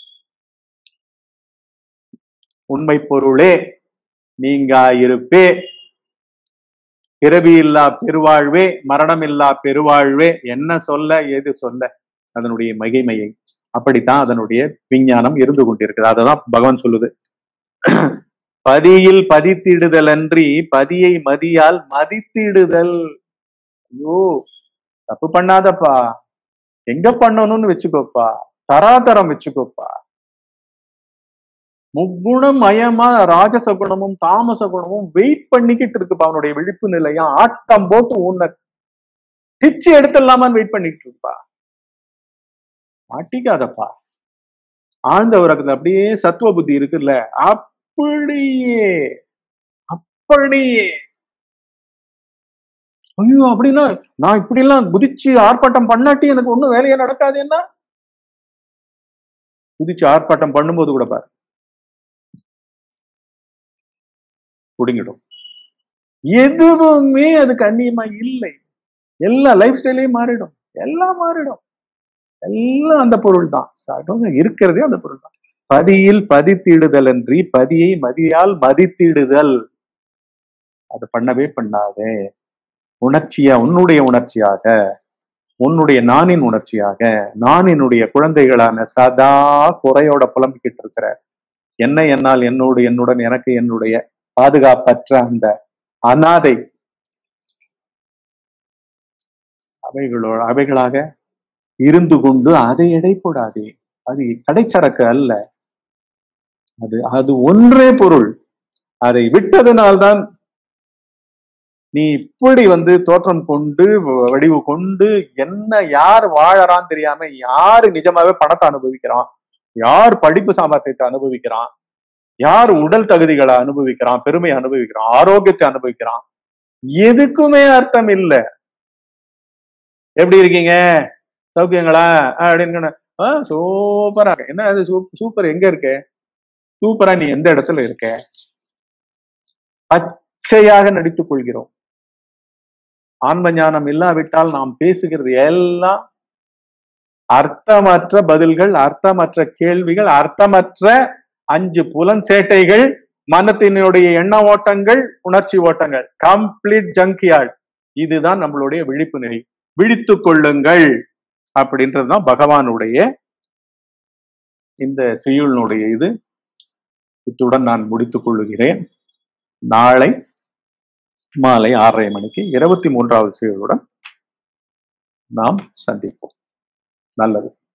உண்மை பொருளே, நீங்க இருப்பே, பிறவி இல்லா பெருவாழ்வே, மரணம் இல்லா பெருவாழ்வே. என்ன சொல்ல ஏது சொல்ல அதனுடைய மகிமையை. அப்படித்தான் அதனுடைய விஞ்ஞானம் இருந்து கொண்டிருக்கிறது. அததான் பகவான் சொல்லுது, பதியில் பதித்திடுதல் அன்றி பதியை மதியால் மதித்திடுதல். ஐயோ தப்பு பண்ணாதப்பா, எங்க பண்ணணும்னு வச்சுக்கோப்பா, தராதரம் வச்சுக்கோப்பா. முக்குணமயமா ராஜச குணமும் தாமச குணமும் வெயிட் பண்ணிக்கிட்டு இருக்குப்பா. அவனுடைய விழிப்பு நிலையா ஆட்டம் போட்டு உன்னை பிச்சு எடுத்துடலாமான்னு வெயிட் பண்ணிட்டு இருப்பா. மாட்டிக்காதப்பா. ஆழ்ந்த உறக்கத்துல அப்படியே சத்துவ புத்தி இருக்குல்ல, அப்படியே அப்படியே ஐயோ அப்படின்னா நான் இப்படி எல்லாம் குதிச்சு ஆர்ப்பாட்டம் பண்ணாட்டி எனக்கு ஒண்ணும் வேலையா நடக்காது. என்ன குதிச்சு ஆர்ப்பாட்டம் பண்ணும்போது கூட பாரு குடிங்கிடும். எதுவுமே அது கண்ணியமா இல்லை. எல்லா லைஃப் ஸ்டைலையும் மாறிடும். எல்லாம் மாறிடும். எல்லாம் அந்த பொருள் தான் இருக்கிறதே. அந்த பொருள் தான். பதியில் பதித்திடுதல் அன்றி பதியை மதியால் மதித்திடுதல் அது பண்ணவே பண்ணாதே. உணர்ச்சியா உன்னுடைய உணர்ச்சியாக, உன்னுடைய நானின் உணர்ச்சியாக, நான் என்னுடைய குழந்தைகளான சதா குறையோட புலம்பிக்கிட்டு இருக்கிற என்ன என்னால் என்னோடு என்னுடன் எனக்கு என்னுடைய பாதுகாப்பற்ற அந்த அநாதை அவைகளோட அவைகளாக இருந்து கொண்டு அதை எடை போடாதே. அது கடைச்சரக்கு அல்ல. அது அது ஒன்றே பொருள். அதை விட்டதனால்தான் நீ இப்படி வந்து தோற்றம் கொண்டு வடிவு கொண்டு என்ன யார் வாழறான்னு தெரியாம யாரு நிஜமாவே பணத்தை அனுபவிக்கிறான், யார் படிப்பு சாமர்த்தியத்தை அனுபவிக்கிறான், யார் உடல் தகுதிகளை அனுபவிக்கிறான், பெருமை அனுபவிக்கிறான், ஆரோக்கியத்தை அனுபவிக்கிறான், எதுக்குமே அர்த்தம் இல்லை. எப்படி இருக்கீங்க சௌக்கியங்களா அப்படின்னு சூப்பரா என்ன அது சூப்பர் எங்க இருக்க சூப்பரா நீ எந்த இடத்துல இருக்க? பச்சையாக நடித்துக் கொள்கிறோம். ஆன்ம ஞானம் இல்லாவிட்டால் நாம் பேசுகிறது எல்லாம் அர்த்தமற்ற பதில்கள், அர்த்தமற்ற கேள்விகள், அர்த்தமற்ற அஞ்சு புலன் சேட்டைகள், மனத்தினுடைய எண்ண ஓட்டங்கள், உணர்ச்சி ஓட்டங்கள், கம்ப்ளீட் ஜங்கியார்ட். இதுதான் நம்மளுடைய விழிப்பு நிலை. விழித்துக் கொள்ளுங்கள் அப்படின்றதுதான் பகவானுடைய இந்த செய்யுளினுடைய இது. இத்துடன் நான் முடித்துக் கொள்ளுகிறேன். நாளை மாலை ஆறரை மணிக்கு இருபத்தி மூன்றாவது செய்யுளுடன் நாம் சந்திப்போம். நல்லது.